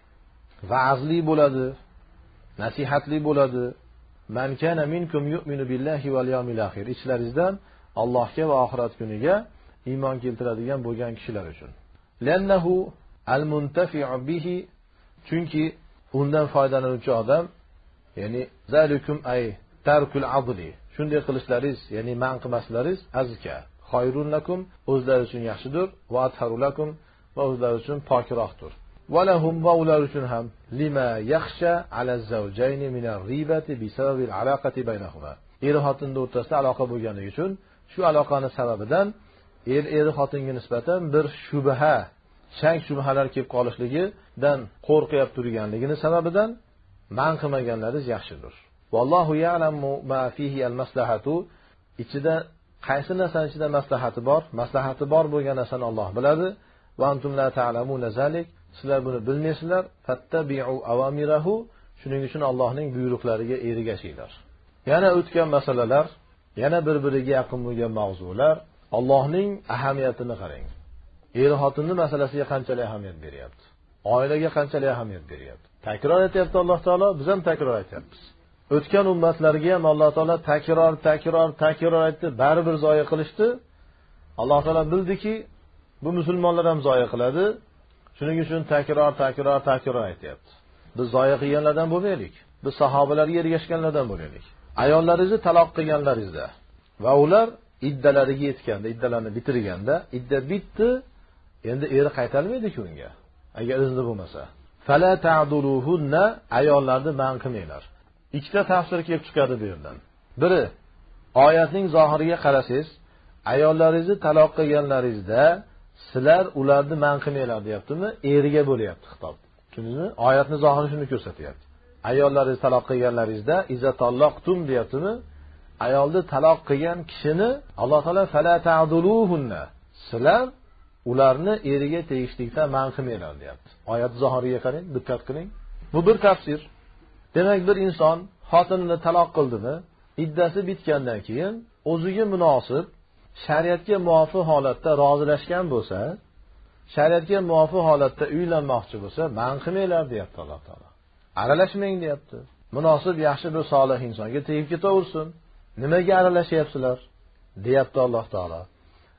va'zli bo'ladi, nasihatli bo'ladi. Man kana minkum yu'minu billahi wal yawmil akhir, ichlaringizdan Allohga va oxirat kuniga iymon keltiradigan bo'lgan kishilar uchun. Lannahu al-muntafi'u bihi, chunki undan foydalanuvchi odam, ya'ni zalikum ay tarkul adli, shunday qilishlaringiz, ya'ni man qilmaslaringiz azka, khayrun lakum, o'zlari uchun yaxshidir, va atharu lakum, va o'zlari uchun pokroqdir. Va lahum, va ular uchun ham lima yakhsha ala zawjayni min ar-ribati bi sababil alaqati baynahuma. Er xotinning o'rtasida aloqa bo'lganligi uchun, shu aloqaning sababidan er er xotinga nisbatan bir shubha, shak shubhalar kelib qolishligidan qo'rqib turganligini sababidan man qilmaganlaringiz yaxshidir. Vallohu ya'lamu ma fihi al-maslahatu, ichida qaysi narsaning ichida maslahati bor, maslahati bor bo'lgan narsani Alloh biladi. Va antum la ta'lamuna zalik, sizlar buni bilmaysizlar. Fattabi'u awamirahu, shuning uchun Allohning buyruqlariga ergashinglar. Yana o'tgan masalalar, yana bir-biriga yaqin bo'lgan mavzular, Allohning ahamiyatini qarang. Er xotinning masalasiga qanchalik ahamiyat beryapti? Oilaga qanchalik ahamiyat beryapti? Takror aytayapti Alloh taolo, biz ham takror aytayapmiz. O'tgan ummatlarga ham Alloh taolo takror, takror, takror aytdi, baribir zoya qilishdi. Alloh taolo bildiki, bu musulmonlar ham zoya qiladi. Shuning uchun takror, takror, takror aytayapti. Biz zoya qilganlardan bo'lmaylik. Biz sahobalarga ergashganlardan bo'laylik. Ayollaringizni taloq qilganlaringizda va ular iddalariga yetganda, iddalarni bitirganda, idda bitdi, endi eri qaytarmaydi-ku unga, agar izni bo'lmasa. Fala ta'duluhunna, ayollarni man qilmanglar. Ikkita tafsir kelib chiqadi bu yerdan. Biri, oyatning zohiriga qarasangiz, ayollaringizni taloq qilganlaringizda sizlar ularni man qilmanglar deyaptimi? Eriga bo'lyapti xitob. Tushundingizmi? Oyatning zohiri shuni ko'rsatyapti. Ayollaringizni taloq qilganlaringizda iza tallaqtum deyaptimi? Ayolni taloq qilgan kishini Alloh taolo fala ta'duluhunna, sizlar ularni eriga tegishlikdan man qilmanglar deyapti. Oyat zohiriga qarang, diqqat qiling. Bu bir tafsir. Demak, bir inson xotinini taloq qildimi, iddasi bitgandan keyin o'ziga munosib, shariatga muvofiq holatda rozilashgan bo'lsa, shariatga muvofiq holatda uylanmoqchi bo'lsa, man qilmanglar deyapti Alloh taolo. Aralashmang deyapti. Munosib, yaxshi bir solih insonga tegib ketaversin. Nimaga aralashyapsizlar? Deyapti Alloh taolo.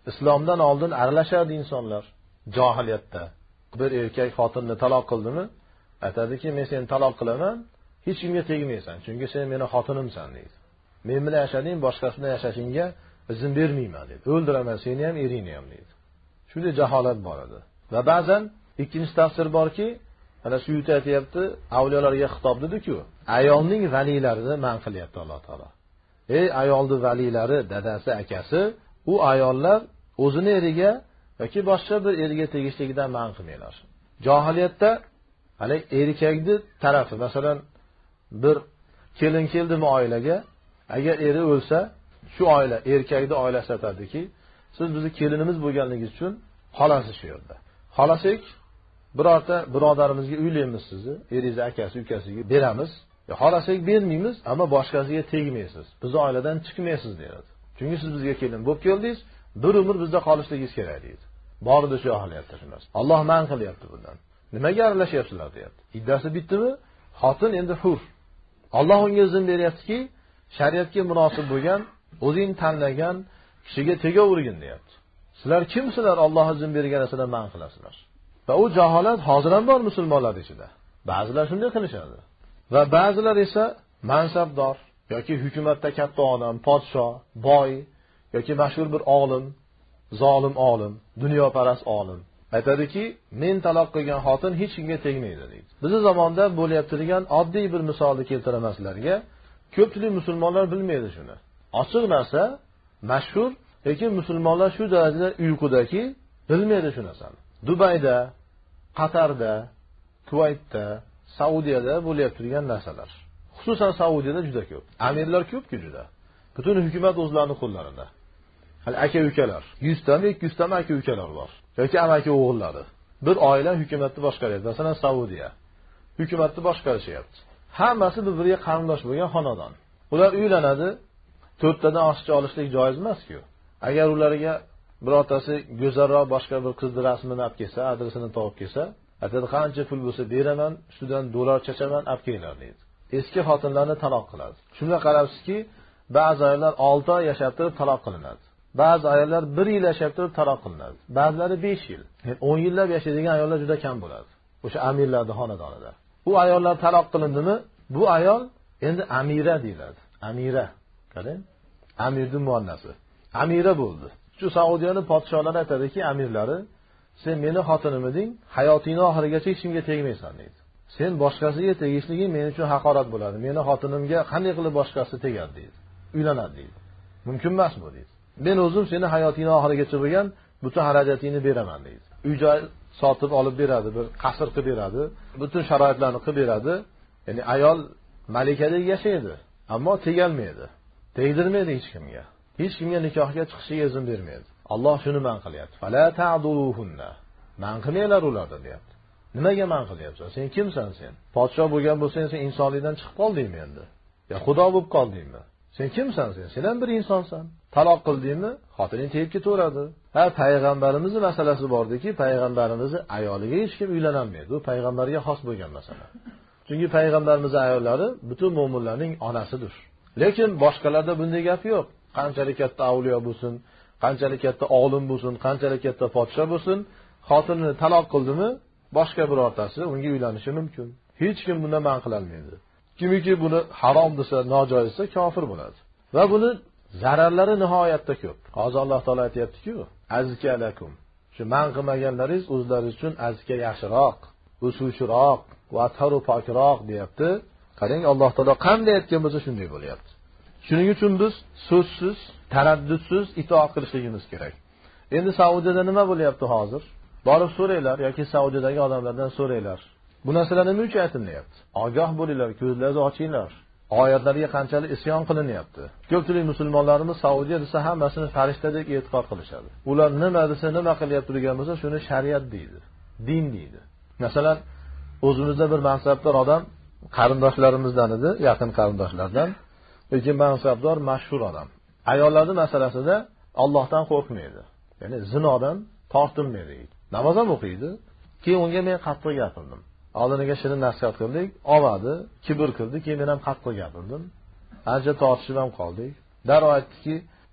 Islomdan oldin aralashardi insonlar johiliyatda. Bir erkak xotinni taloq qildimi, aytadiki, men seni taloq qilaman, hech kimga tegmaysan, chunki sen meni xotinimsan deydi. Men bilan yashading, boshqasi bilan yashashingga izn bermayman deydi. O'ldiraman seni ham, eringni ham deydi. Shunday jaholat bor edi. Va ba'zan ikkinchi tafsir borki, ana Suyuti aytayapti, avliyolarga xitob dedi-ku, ayolning valilarini man qilyapti Alloh taolo. Ey ayolning valilari, dadasi, akasi, u ayollar o'zini eriga yoki boshqa bir eriga tegishligidan man qilmaylar. Johiliyatda hali erkakning tarafi, masalan, bir kelin keldimi oilaga, agar eri o'lsa, shu oila erkakning oilasi aytadiki, siz bizni kelinimiz bo'lganligingiz uchun xolasi shu yerda. Xolasak birorta birodarimizga uylaymiz sizni, eringiz akasi, ukasiga beramiz. Ya xolasak bermaymiz, ammo boshqasiga tegmaysiz. Bizni oiladan chiqmaysiz deydi. Chunki siz bizga kelin bo'lib keldingiz, bir umr bizda qolishligingiz kerak deydi. Borida shu ahligida shunas. Alloh man qilyapti bundan. Nimaga aralashyapsizlar deyapti. Iddasi bitdimi? Xotin endi hur. Alloh unga izn beryaptiki, shariatga munosib bo'lgan, o'zing tanlagan kishiga tegavergin deyapti. Sizlar kimsizlar Alloh izn bergan narsadan man qilasizlar? Va u jaholat hozir ham bor musulmonlar ichida. Ba'zilar shunday qilishadi. Va ba'zilar esa mansabdor yoki hukumatda katta odam, podsho, boy yoki mashhur bir olim, zolim olim, dunyoparast olim aytadiki, men taloq qilgan xotin hech kimga tegmaydi deydi. Bizning zamonda bo'layapti degan oddiy bir misolni keltiraman sizlarga. Ko'pchilik musulmonlar bilmaydi shuni. Ochiq narsa, mashhur, lekin musulmonlar shu darajada uyqudaki bilmaydi shu narsani. Dubayda, Qatarda, Kuvaytda, Saudiyada bo'layapti degan narsalar. Xususan Saudiyada juda ko'p. Amirlar ko'p-ku juda. Butun hukumat o'zlarining qo'llarida. Hali aka-ukalar, yuz tami, ikki yuz tami aka-ukalar bor. Yoki amaki o'g'illari. Bir oila hukumatni boshqaryapti. Masalan, Saudiya. Hukumatni boshqarishyapti. Hammasi bir-biriga qarindosh bo'lgan xonadon. Ular uylanadi, to'rttadan oshiqcha olishlik joiz emas-ku. Agar ularga birortasi go'zalroq boshqa bir qizni rasmini olib kelsa, adresini topib kelsa, aytadi, qancha pul bo'lsa beraman, ustidan dollar chachaman, olib kelinglar deydi. Eski xotinlarni taloq qiladi. Shunga qarabsizki, ba'zi ayollar olti oy yashab turib taloq qilinadi. Ba'zi ayollar bir yil yashab turib taloq qilinadi. Ba'zilari besh yil. o'n yillab yashaydigan ayollar juda kam bo'ladi. O'sha amirlarning xonadonida. Bu ayollar taloq qilindimi, bu ayol endi amira deyiladi. Amira. Qarang. Amirning muannasi. Amira bo'ldi. Shu Saudiyaning podsholari aytadiki, amirlari, sen meni xotinim eding, hayotingni oxirigacha hech kimga tegmaysan deydi. Sen boshqasiga tegishliging men uchun haqorat bo'ladi. Meni xotinimga qanday qilib boshqasi tegadi deydi. Uylanadi deydi. Mumkin emas bu deydi. Men o'zim seni hayotingni oxirigacha bo'lgan butun xarajatingni beraman deydi. Uy-joy sotib olib beradi, bir qasr qilib beradi, butun sharoitlarni qilib beradi. Ya'ni ayol malikadek yashaydi, ammo tegalmaydi. Tegdirmaydi hech kimga. Hech kimga nikohga chiqishiga izn bermaydi. Alloh shuni man qilyapti. Fala ta'duluhunna. Man qilmaylar ularda deyapti. Nimaga man qilyapsan? Sen kimsan sen? Podsho bo'lgan bo'lsang, sen insonlikdan chiqib qoldingmi endi? Ya xudo bo'lib qoldingmi? Sen kimsan sen? Sen ham bir insonsan. Taloq qildingmi, xotining tegib ketaveradi. Ha, payg'ambarimizning masalasi bordiki, payg'ambarimizni ayoliga hech kim uylanolmaydi. Bu payg'ambarga xos bo'lgan masala. Chunki payg'ambarimizning ayollari butun mu'minlarning onasidir. Lekin boshqalarda bunday gap yo'q. Qanchalik katta avliyo bo'lsin, qanchalik katta olim bo'lsin, qanchalik katta podsho bo'lsin, xotinini taloq qildimi, boshqa birortasi unga uylanishi mumkin. Hech kim bundan man qila olmaydi. Kimiki buni harom desa, nojoiz desa kofir bo'ladi. Va buni zararlari nihoyatda ko'p. Hozir Alloh taolo aytayapti-ku, azka lakum. Shu man qilmaganlaringiz o'zlaringiz uchun azka yaxshiroq, o'suvchiroq va taru pokroq deyapti. Qarang, Alloh taolo qanday aytgan bo'lsa shunday bo'lyapti. Shuning uchun biz so'zsiz, taraddudsiz itoat qilishligimiz kerak. Endi Saudiyada nima bo'lyapti hozir? Borib so'ranglar yoki Saudiyadagi odamlardan so'ranglar. Bu narsalar nima uchun aytilyapti? Ogoh bo'linglar, ko'zlaringizni ochinglar. Oyatlarga qanchalik isyon qilinyapti. Ko'pchilik musulmonlarimiz Saudiya desa hammasini farishtadek e'tiqod qilishadi. Ular nima desa, nima qilyapti degan bo'lsa, shuni shariat deydi, din deydi. Masalan, o'zimizda bir mansabdor odam qarindoshlarimizdan edi, yaqin qarindoshlardan, lekin mansabdor, mashhur odam. Ayollarning masalasida Allohdan qo'rqmaydi. Ya'ni zinodan tortinmaydi. Namoz ham o'qiydi. Keyin unga men qattiq gapirdim. Oldiniga shirin nasihat qildik, olmadi, kibr qildi, keyin men ham qattiq gapirdim. Ancha tortishib ham qoldik. Darrov aytdiki,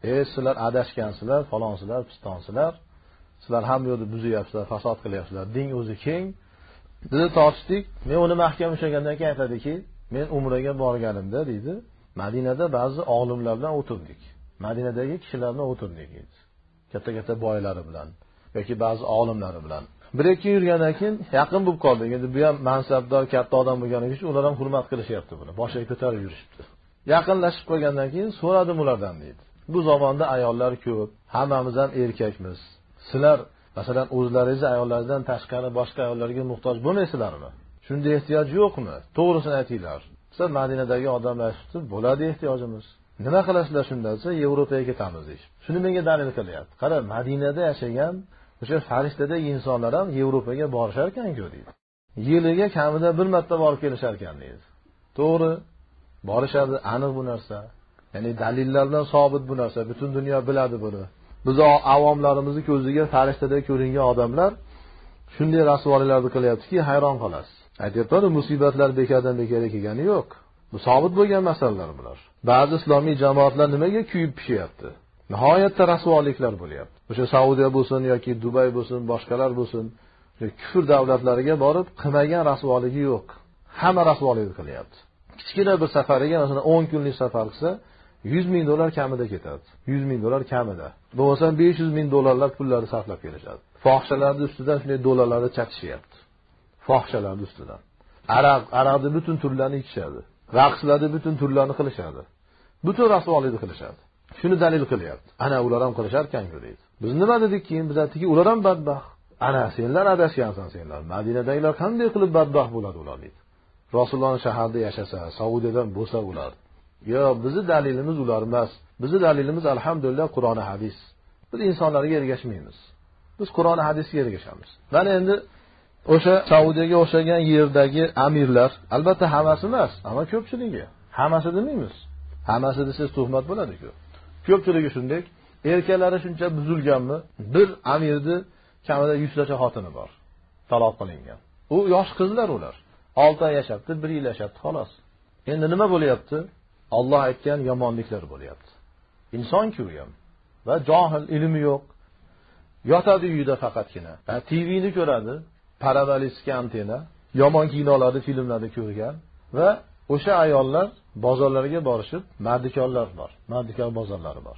"Ey sizlar adashgansizlar, falonsizlar, pistonsizlar. Sizlar ham yo'lni buzyapsizlar, fasod qilyapsizlar. Ding o'zi keng." Bizni tortishdik. Men uni mahkam ushlagandan keyin aytadiki, "Men umraga borganimda" deydi, "Madinada ba'zi olimlar bilan o'tirdik. Madinadagi kishilar bilan o'tirdik" deydi. Katta-katta boylari bilan yoki ba'zi olimlari bilan. Bir ikki yurgandan keyin yaqin bo'lib qoldik. Endi bu ham mansabdor, katta odam bo'lganligi uchun ular ham hurmat qilishyapti buni. Boshiga ko'tarib yurishibdi. Yaqinlashib qolgandan keyin so'radim ulardan deydi. "Bu zamonda ayollar ko'p, hammamiz ham erkakmiz. Sizlar masalan o'zlaringiz ayollaringizdan tashqari boshqa ayollarga muhtoj bo'lmaysizlarmi? Shunday ehtiyoj yo'qmi? To'g'risini aytinglar. Sizlar Madinadagi odamlar aytibdi, bo'ladi ehtiyojimiz. Nima qilasizlar shunda desa, Yevropaga ketamiz deydi. Shuni menga dalil qilyapti. Qara, Madinada yashagan o'sha farishtadagi insonlar ham Yevropaga borishar ekan-ku deydi. Yiliga kamida bir marta borib kelishar ekan deydi. To'g'ri, borishadi, aniq bu narsa. Ya'ni dalillar bilan sobit bu narsa. Butun dunyo biladi buni. Biz avomlarimizni ko'ziga farishtada ko'ringan odamlar shunday rasvoliklarni qilyaptiki, hayron qolasiz. Aytayapti, musibatlar bekardan bekarga kelgani yo'q. Bu sobit bo'lgan masalalar bular. Ba'zi islomiy jamoatlar nimaga kuyib pishyapti? Nihoyatda rasvoliklar bo'lyapti. O'sha Saudiya bo'lsin yoki Dubay bo'lsin, boshqalar bo'lsin, kufr davlatlariga borib qilmagan rasvoligi yo'q. Hamma rasvolikni qilyapti. Kichkina bir safariga masalan o'n kunlik safar qilsa, yuz ming dollar kamida ketadi. yuz ming dollar kamida. Bo'lmasa besh yuz ming dollarlab pullarni sarflab kelishadi. Fohishalarning ustidan shunday dollarlarni chatishyapti. Fohishalarning ustidan. Araq, araqni butun turlarini ichishadi. Raqslarni butun turlarini qilishadi. Butun rasvolikni qilishadi. Shuni dalil qilyapti. Ana ular ham qilishar ekan-ku deydi. Biz nima dedik keyin? Biz aytdikki, ular ham badbaxt. Ana senlar adashgansan senlar. Madinadagilar qanday qilib badbaxt bo'ladi ular deydi. Rasulullohning shaharda yashasa, Saudiyadan bo'lsa ular. Yo, bizi dalilimiz ular emas. Bizi dalilimiz alhamdulillah Qur'on va hadis. Biz insonlarga ergashmaymiz. Biz Qur'on va hadisga ergashamiz. Mana endi o'sha Saudiyaga o'xshagan yerdagi amirlar, albatta hammasi emas, ammo ko'pchiligi. Hammasi demaymiz. Hammasi desiz tuhmat bo'ladi-ku. Ko'pchiligi shunday, erkaklari shuncha buzilganmi? Bir amirni kamida yuz tacha xotini bor. Taloq qilingan. U yosh qizlar ular. olti oy yashapti, bir yil yashapti, xolos. Endi nima bo'lyapti? Alloh aytgan yomonliklar bo'lyapti. Inson-ku ham va johil, ilmi yo'q. Yotadi uyida faqatgina. T V'ni ko'radi, parabolisk antena, yomon kinolarni, filmlarni ko'rgan va o'sha ayollar bozorlarga borishib, mardikorlar bor, mardikor bozorlari bor.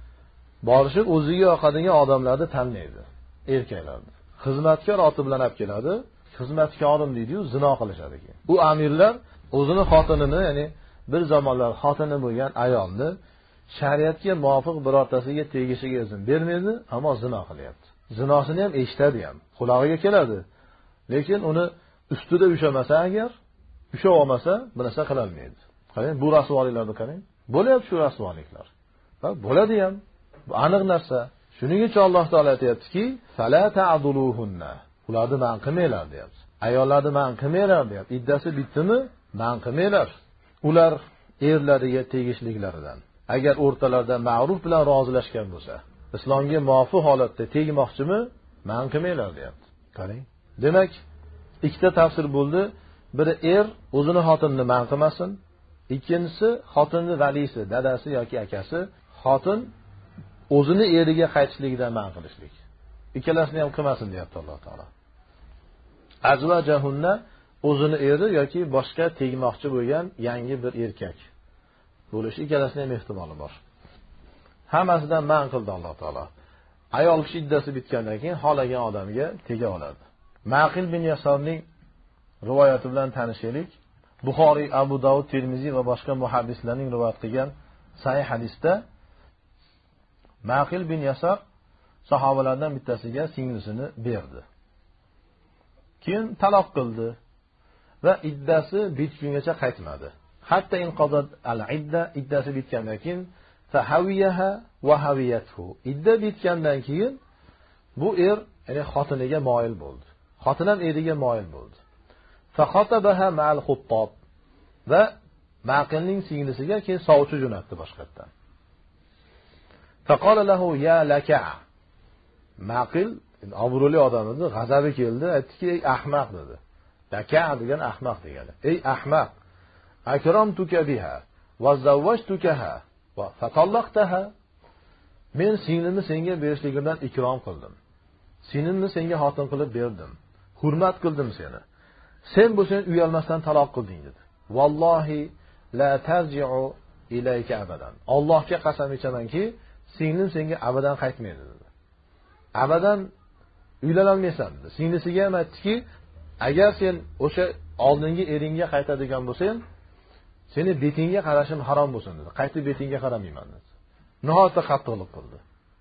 Borishib o'ziga yoqadigan odamlarni tanlaydi, erkaklarni. Xizmatkor oti bilan olib keladi, xizmatkorim deydi-yu, zino qilishadi keyin. U amirlar o'zini xotinini, ya'ni bir zamonlar xotini bo'lgan ayolni shariatga muvofiq birortasiga tegishiga izn bermaydi, ammo zino qilyapti. Zinosini ham eshitadi ham, qulog'iga keladi. Lekin uni ustida ushamasa agar, usha olmasa, bu narsa qila olmaydi. Qarang, bu rasvoliklarni qarang. Bo'lyapti shu rasvoliklar. Va bo'ladi ham. Bu aniq narsa. Shuning uchun Alloh taolo aytayaptiki, "Fala ta'duluhunna." Ularni man qilmanglar deyapti. Ayollarni man qilmanglar deyapti. Iddasi bitdimi? Man qilmanglar. Ular erlariga tegishliklaridan. Agar o'rtalarida ma'ruf bilan rozilashgan bo'lsa, islomga muvofiq holatda tegmoqchimi? Man qilmanglar deyapti. Qarang. Demak, ikkita tafsir bo'ldi. Biri er o'zini xotinini man qilmasin, ikkinchisi xotinning valisi, dadasi yoki akasi xotin o'zini eriga qaytishligidan man qilishlik. Ikkalasini ham qilmasin deyapti Alloh taolo. Azvajahunna o'zini eri yoki boshqa tegmoqchi bo'lgan yangi bir erkak bo'lishi, ikkalasining ham ehtimoli bor. Hammasidan man qildi Alloh taolo. Ayol kishi iddasi bitgandan keyin xohlagan odamga tega oladi. Maqil bin Yasarning rivoyati bilan tanishaylik. Buxoriy, Abu Davud, Termiziy va boshqa muhaddislarning rivoyat qilgan sahih hadisda Maqil bin Yasar sahobalardan bittasiga singlisini berdi. Keyin taloq qildi va iddasi bitgungacha qaytmadi. Hatta inqadat al-idda, iddasi bitgandan keyin fahawiyaha va haviyathu. Idda bitgandan keyin bu er, ya'ni xotiniga moyil bo'ldi. Xotin ham eriga moyil bo'ldi. Fa khatabaha ma'al xuttob va Maqilning singlisiga keyin sovchi jo'natdi boshqatdan. Faqala lahu ya laka. Maqil obro'li odam edi, g'azabi keldi, aytdiki, ey ahmoq dedi. Laka degan ahmoq degani. Ey ahmoq, akramtuka biha va zawwajtukaha va fatallaqtaha. Men singlimni senga berishligimdan ikrom qildim. Sinimni senga xotin qilib berdim. Hurmat qildim seni. Sen bu sen uyalmasdan taloq qilding dedi. Vallohi la tarji'u ilayka abadan. Allohga qasam ichamanki, singlim senga abadan qaytmaydi dedi. Abadan uylana olmaysan dedi. Singlisiga ham aytdiki, agar sen o'sha oldingi eringga qaytadigan bo'lsang, seni betingga qarashim harom bo'lsin dedi. Qaytib betingga qaramayman dedi. Nihoyatda qattiqlik qildi.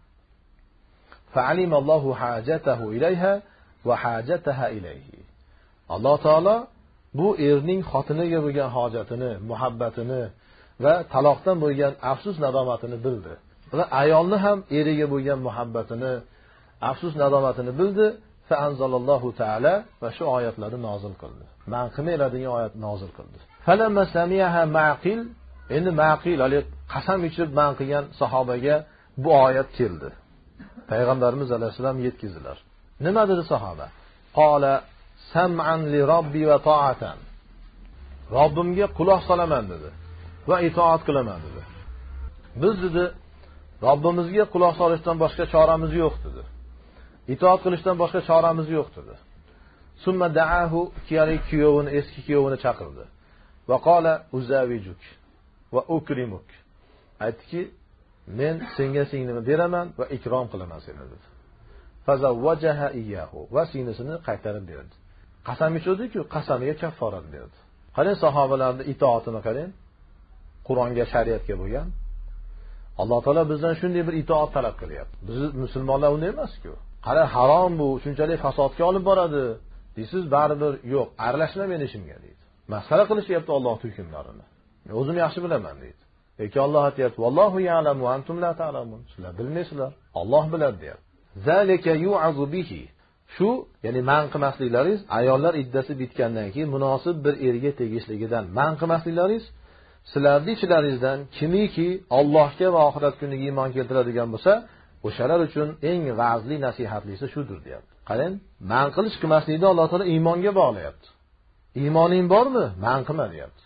فعلم الله حاجته إليها وحاجتها إليه. Alloh taolo bu erning xotiniga bo'lgan hojatini, muhabbatini va taloqdan bo'lgan afsus nadomatini bildi. Va ayolni ham eriga bo'lgan muhabbatini, afsus nadomatini bildi. Fa anzalallohu taala va shu oyatlarni nozil qildi. Man qilmaydigan oyat nozil qildi. Falamma sami'aha ma'qil, endi ma'qil ali qasam ichib man qilgan sahobaga bu oyat keldi. Payg'ambarimiz alayhisalom yetkizdilar. Nima dedi sahoba? Qala sam'an li robbi va ta'atan. Robbimga quloq solaman dedi va itoat qilaman dedi. Biz dedi Robbimizga quloq solishdan boshqa choramiz yo'q dedi. Itoat qilishdan boshqa choramiz yo'q dedi. Summa da'ahu kiyari kuyovini, eski kuyovini chaqirdi. Va qala uzavijuk va ukrimuk. Aytdiki, men senga singlimni beraman va ikrom qilaman seni dedi. Fazawwajaha iyyahu va singlisini qaytarib berdi. Qasam ichdi-ku, qasamiga kafforat berdi. Qarang sahobalarning itoatini qarang. Qur'onga, shariatga bo'lgan. Alloh taolo bizdan shunday bir itoat talab qilyapti. Biz musulmonlar unday emas-ku. Qara harom bu, shunchalik fasodga olib boradi. Deysiz, baribir yo'q, aralashma meni ishimga deydi. Masxara qilishyapti Alloh hukmlarini. Men o'zim yaxshi bilaman deydi. Lekin Alloh aytayapti, "Vallohu ya'lamu va antum la ta'lamun." Sizlar bilmaysizlar, Alloh biladi deyapti. Zalika yu'azu bihi. Shu, ya'ni man qilmasliklaringiz, ayollar iddasi bitgandan keyin munosib bir erga tegishligidan man qilmasliklaringiz sizlarning ichlaringizdan kimiki Allohga va oxirat kuniga iymon keltiradigan bo'lsa, o'shalar uchun eng va'zli nasihatlisi shudir deyapti. Qarang, man qilish qilmaslikni Alloh taolo iymonga bog'layapti. Iymoning bormi? Man qilma deyapti.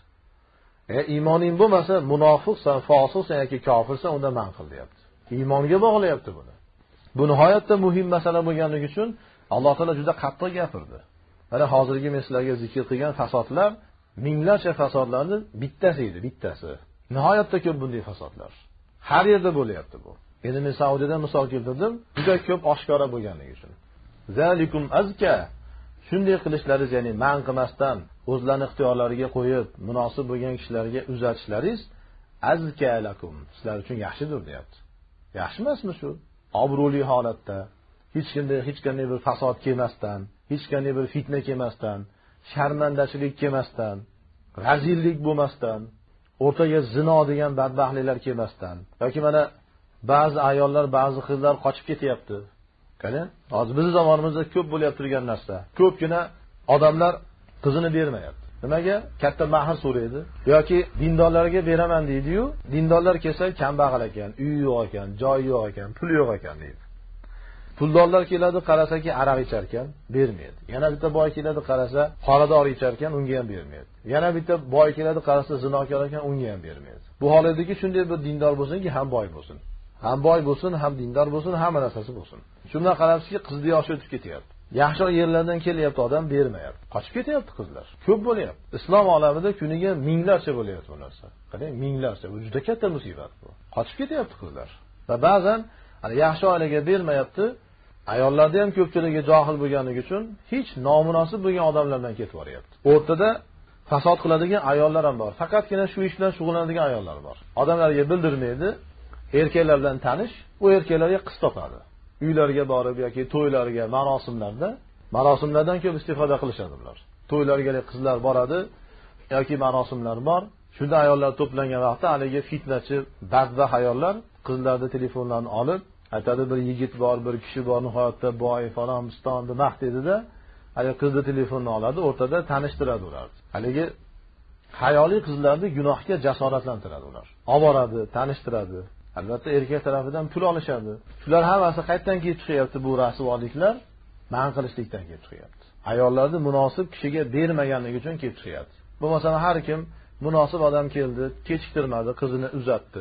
E iymoning bo'lmasa, munofiqsan, fosiqsan yoki kofirsan, unda man qil deyapti. Iymonga bog'layapti buni. Bu nihoyatda muhim masala bo'lganligi uchun Alloh taolo juda qattiq gapirdi. Mana hozirgi men sizlarga zikr qilgan fasodlar minglarcha fasodlarning bittasi edi, bittasi. Nihoyatda ko'p bunday fasodlar. Har yerda bo'lyapti bu. Endi men Saudiyadan misol keltirdim, juda ko'p oshkora bo'lganligi uchun. Zalikum azka. Shunday qilishlaringiz, ya'ni man qilmasdan o'zlarini ixtiyorlariga qo'yib, munosib bo'lgan kishilarga uzatishlaringiz azka lakum. Sizlar uchun yaxshidir deyapti. Yaxshi emasmi shu? Obro'li holatda, hech kimda hech qanday bir fasod kelmasdan, hech qanday bir fitna kelmasdan, sharmandachilik kelmasdan, razillik bo'lmasdan, o'rtaga zino degan badbaxtliklar kelmasdan, yoki mana ba'zi ayollar, ba'zi qizlar qochib ketyapti. Qarang, hozir bizning zamonimizda ko'p bo'layotib turgan narsa. Ko'pgina odamlar qizini bermayapti. Nimaga? Katta mahr so'raydi yoki dindorlarga beraman deydi-yu, dindorlar kelsa kambag'al ekan, uyi yo'q ekan, joyi yo'q ekan, puli yo'q ekan deydi. Puldorlar keladi, qarasaki aroq ichar ekan, bermaydi. Yana bitta boy keladi, qarasa qorador ichar ekan, unga ham bermaydi. Yana bitta boy keladi, qarasa zinokor ekan, unga ham bermaydi. Bu holatdagi shunday bir dindor bo'lsinki, ham boy bo'lsin. Ham boy bo'lsin, ham dindor bo'lsin, hamma narsasi bo'lsin. Shundan qarabsizki, qizni yoshi o'tib ketyapti. Yaxshi yerlardan kelyapti, odam bermayapti. Qochib ketyapti qizlar. Ko'p bo'lyapti. Islom olamida kuniga minglarcha bo'lyapti bu narsa. Qarang, minglarcha. Bu juda katta musibat bu. Qochib ketyapti qizlar. Va ba'zan hali yaxshi oilaga bermayapti. Ayollarda ham ko'pchiligi johil bo'lganligi uchun hech nomunosib bo'lgan odamlardan ketib boryapti. O'rtada fasod qiladigan ayollar ham bor. Faqatgina shu ish bilan shug'ullanadigan ayollar bor. Odamlarga bildirmaydi. Erkaklar bilan tanish, u erkaklarga qiz topadi. Uylariga borib yoki to'ylarga, marosimlarda, marosimlardan ko'p istifoda qilishadi ular. To'ylarga qizlar boradi yoki marosimlar bor. Shunda ayollar to'plangan vaqtda haligi fitnachi, badbaxt ayollar qizlarning telefonlarini olib, aytadi bir yigit bor, bir kishi bor, nihoyatda boy, falonmiston deb maqtaydi-da, haligi qizni telefonini oladi, o'rtada tanishtiradi ular. Haligi hayoliy qizlarni gunohga jasoratlantiradi ular. Oboradi, tanishtiradi. Albatta erkak tarafidan pul olishadi. Shular hammasi qayerdan kelib chiqyapti bu rasvoliklar? Man qilishlikdan kelib chiqyapti. Ayollarni munosib kishiga bermaganligi uchun kelib chiqyapti. Bo'lmasa har kim munosib odam keldi, kechiktirmadi, qizini uzatdi.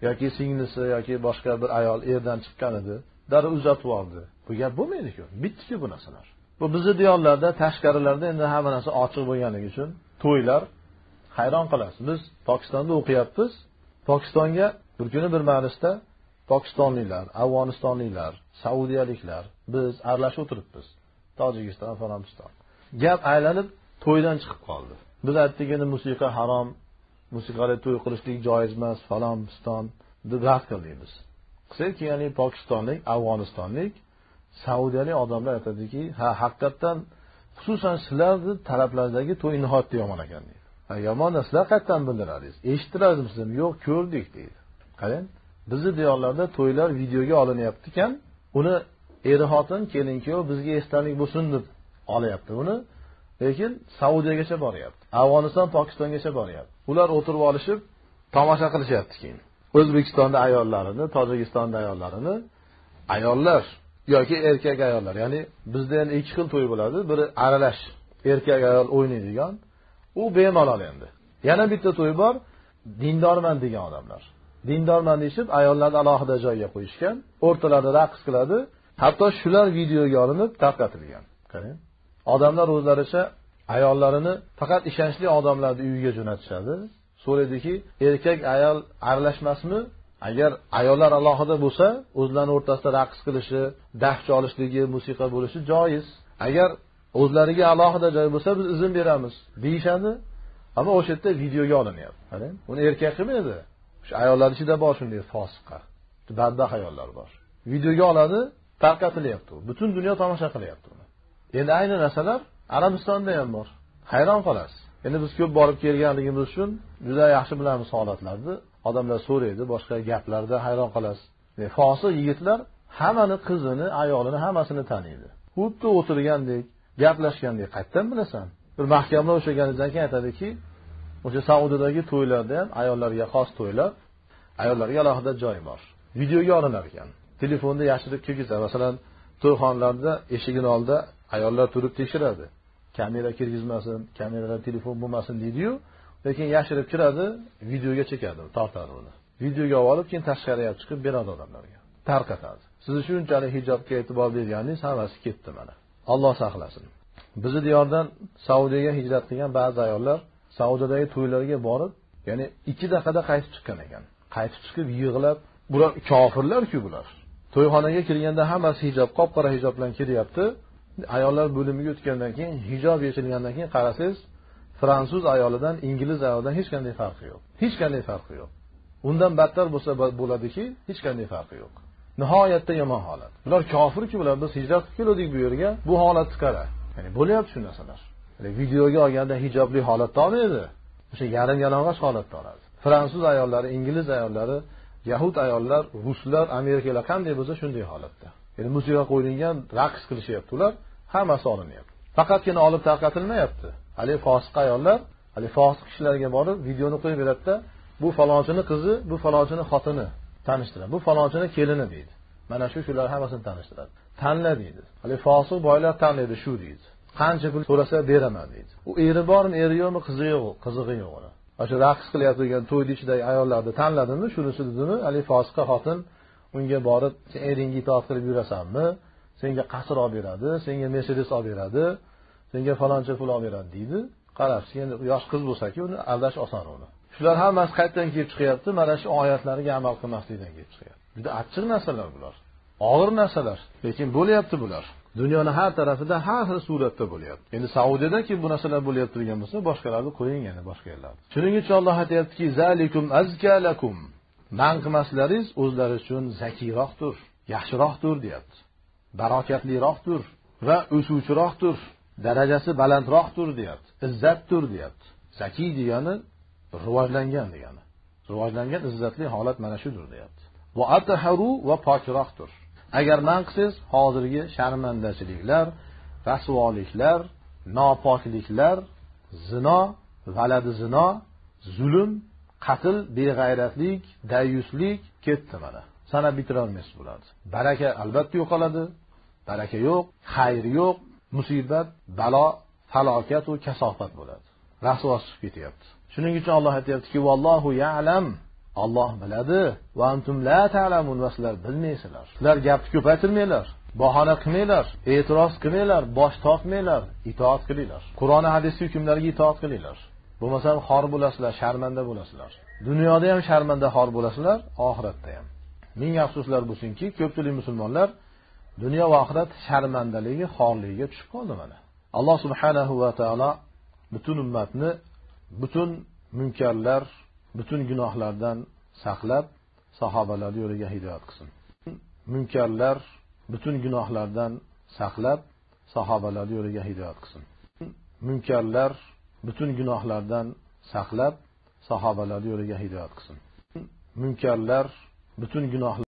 yoki singlisi yoki boshqa bir ayol erdan chiqqan edi, darrov uzatib oldi. Bu gap bo'lmaydi-ku. Bitdi-ku bu narsalar. Bu bizning diyorlarda, tashqarilarda endi hamma narsa ochiq bo'lganligi uchun to'ylar hayron qolasiz. Biz Pokistonda o'qiyapmiz. Pokistonga bir kuni bir majlisda Pokistonliklar, Afg'onistonliklar, Saudiyaliklar biz aralashib o'tiribmiz. Tojikiston, Afg'oniston. Gap aylanib to'ydan chiqib qoldi. Biz aytdik, endi musiqa harom, musiqali to'y qilishlik joiz emas, falon piston deb rad qildik biz. Qisaki, ya'ni Pokistonlik, Afg'onistonlik, Saudiyalik odamlar aytadiki, ha, haqiqatan xususan sizlarning taraflardagi to'y nihoyatda yomon ekan deydi. Ha, yomon sizlar qayerdan bildiradingiz? Eshitdilaringizmi? Yo'q, ko'rdik deydi. Qarang, bizning diyorlarda to'ylar videoga olinyapti ekan, uni er-xotin, kelin-kuyov bizga esdalik bo'lsin deb olyapti uni. Lekin Saudiyagacha boryapti. Afg'oniston, Pokistongacha boryapti. Ular o'tirib olishib tomosha qilishyapti keyin. O'zbekistonda ayollarini, Tojikistonda ayollarini, ayollar yoki erkak ayollar, ya'ni bizda ham ikki xil to'y bo'ladi. Biri aralash, erkak ayol o'ynaydigan, u bemalol endi. Yana bitta to'y bor, dindorman degan odamlar. Dindorman deb ayollarni alohida joyga qo'yishgan, o'rtalarida raqs qiladi. Hatto shular videoga olinib tarqatilgan. Qarang. Odamlar o'zlaricha ayollarini faqat ishonchli odamlarning uyiga jo'natishadi. So'raydiki, erkak ayol aralashmasmi? Agar ayollar alohida bo'lsa, o'zlarining o'rtasida raqs qilishi, daf cholishligi, musiqa bo'lishi joiz. Agar o'zlariga alohida joy bo'lsa, biz izn beramiz deyishadi. Ammo o'sha yerda videoga olinyapti. Qarang, uni erkak qilmaydi. O'sha ayollar ichida bor shunday fosiqqa. Badbaxt ayollar bor. Videoga oladi, tarqatilyapti. Butun dunyo tomosha qilyapti uni. Endi ayni narsalar Arabistonda ham bor. Hayron qolasiz. Endi biz ko'p borib kelganligimiz uchun juda yaxshi bilamiz holatlarni. Odamlar so'raydi, boshqa gaplarda hayron qolasiz. Fosiq yigitlar hammani qizini, ayolini hammasini taniydi. Xuddi o'tirgandek, gaplashgandek qayerdan bilasan? Bir mahkamda o'shaganingizdan keyin aytadiki, o'sha Saudiyadagi to'ylarda ham ayollarga xos to'ylar, ayollarga alohida joy bor. Videoga olinar ekan. Telefonda yashirib kirgizadi. Masalan, to'yxonalarda eshigini oldida ayollar turib tekshiradi. Kamera kirgizmasin, kamerada telefon bo'lmasin deydi-yu, lekin yashirib kiradi, videoga chekadi, tortadi uni. Videoga olib, keyin tashqariga chiqib beradi odamlarga. Tarqatadi. Siz shunchalik hijobga e'tibor berganingiz hammasi ketdi mana. Alloh saqlasin. Bizni diyordan Saudiyaga hijrat qilgan ba'zi ayollar Saudiyadagi to'ylarga borib, ya'ni ikki daqiqada qaytib chiqqan ekan. Qaytib chiqib yig'lab, bular kofirlar-ku bular. To'yxonaga kirganda hammasi hijob, qop-qora hijob bilan kiryapti. Ayollar bo'limiga o'tgandan keyin, hijob yechilgandan keyin qarasangiz, fransuz ayolidan, ingliz ayolidan hech qanday farqi yo'q. Hech qanday farqi yo'q. Undan battar bo'lsa bo'ladiki, hech qanday farqi yo'q. Nihoyatda yomon holat. Bular kofir-ku, bular biz hijrat qilib keldik bu yerga. Bu holatni qara. Ya'ni bo'lyapti shu narsalar. Ya'ni videoga olganda hijobli holatda olmaydi. O'sha yarim yalang'och holatda oladi. Fransuz ayollari, ingliz ayollari, yahud ayollar, ruslar, amerikaliklar qanday bo'lsa shunday holatda. Ya'ni musiqa qo'yilgan, raqs qilishyapti ular, hammasi olinyapti. Faqatgina olib tarqatilmayapti. Hali fosiq ayollar, hali fosiq kishilarga borib videoni qo'yib beradi-da, bu falonchining qizi, bu falonchining xotini tanishtiradi. Bu falonchining kelini deydi. Mana shu shular hammasini tanishtiradi. Tanla deydi. Hali fosiq boylar tanlaydi shu deydi. Qancha pul so'rasa beraman deydi. U eri bormi, eri yo'qmi, qizi yo'q, qizig'i yo'q uni. O'sha raqs qilayotgan to'yda ichidagi ayollarni tanladimi, shunisi dedimi, hali fosiqqa xotin unga borib, sen eringga itoat qilib yurasanmi? Senga qasr olib beradi, senga Mercedes olib beradi, senga faloncha pul olib beradi deydi. Qarabsiz, endi yosh qiz bo'lsa-ki, uni aldash oson uni. Shular hammasi qayerdan kelib chiqyapti? Mana shu oyatlariga amal qilmaslikdan kelib chiqyapti. Juda achchiq narsalar bular. Og'ir narsalar, lekin bo'lyapti bular. Dunyoning har tarafida har xil suratda bo'lyapti. Endi Saudiyadaki bu narsalar bo'lyapti degan bo'lsa, boshqalarni qo'ying yana boshqa yerlarda. Shuning uchun Alloh aytayaptiki, zalikum azka lakum. Man qilmaslaringiz o'zlari uchun zakiroqdir, yaxshiroqdir deyapti. Barokatliroqdir va o'suvchiroqdir, darajasi balandroqdir deyapti. Izzatdir deyapti. Zaki degani rivojlangan degani. Rivojlangan izzatli holat mana shudir deyapti. Va atharu va pokroqdir. Agar man qilsangiz, hozirgi sharmandachiliklar, rasvoliklar, nopokliklar, zino, valadi zino, zulm, qatl, beg'ayratlik, dayuslik ketdi mana. Sana bitira olmaysiz bo'ladi. Baraka albatta yo'qoladi. Baraka yo'q, xayr yo'q, musibat, balo, falokat va kasofat bo'ladi. Rasvo chiqib ketyapti. Shuning uchun Alloh aytayaptiki, vallohu ya'lam. Alloh biladi. Va antum la ta'lamun, va sizlar bilmaysizlar. Sizlar gapni ko'paytirmanglar, bahona qilmanglar, e'tiroz qilmanglar, bosh tortmanglar, itoat qilinglar. Qur'on hadis hukmlariga itoat qilinglar. Bo'lmasa xor bo'lasizlar, sharmanda bo'lasizlar. Dunyoda ham sharmanda xor bo'lasizlar, oxiratda ham. Ming afsuslar bo'lsinki, ko'pchilik musulmonlar dunyo va oxirat sharmandaligi, xorligiga tushib qoldi mana. Alloh subhanahu va taolo butun ummatni butun munkarlar, butun gunohlardan saqlab, sahobalar yo'liga hidoyat qilsin. Munkarlar, butun gunohlardan saqlab, sahobalar yo'liga hidoyat qilsin. Munkarlar, butun gunohlardan saqlab, sahobalar yo'liga hidoyat qilsin. Munkarlar, butun gunohlar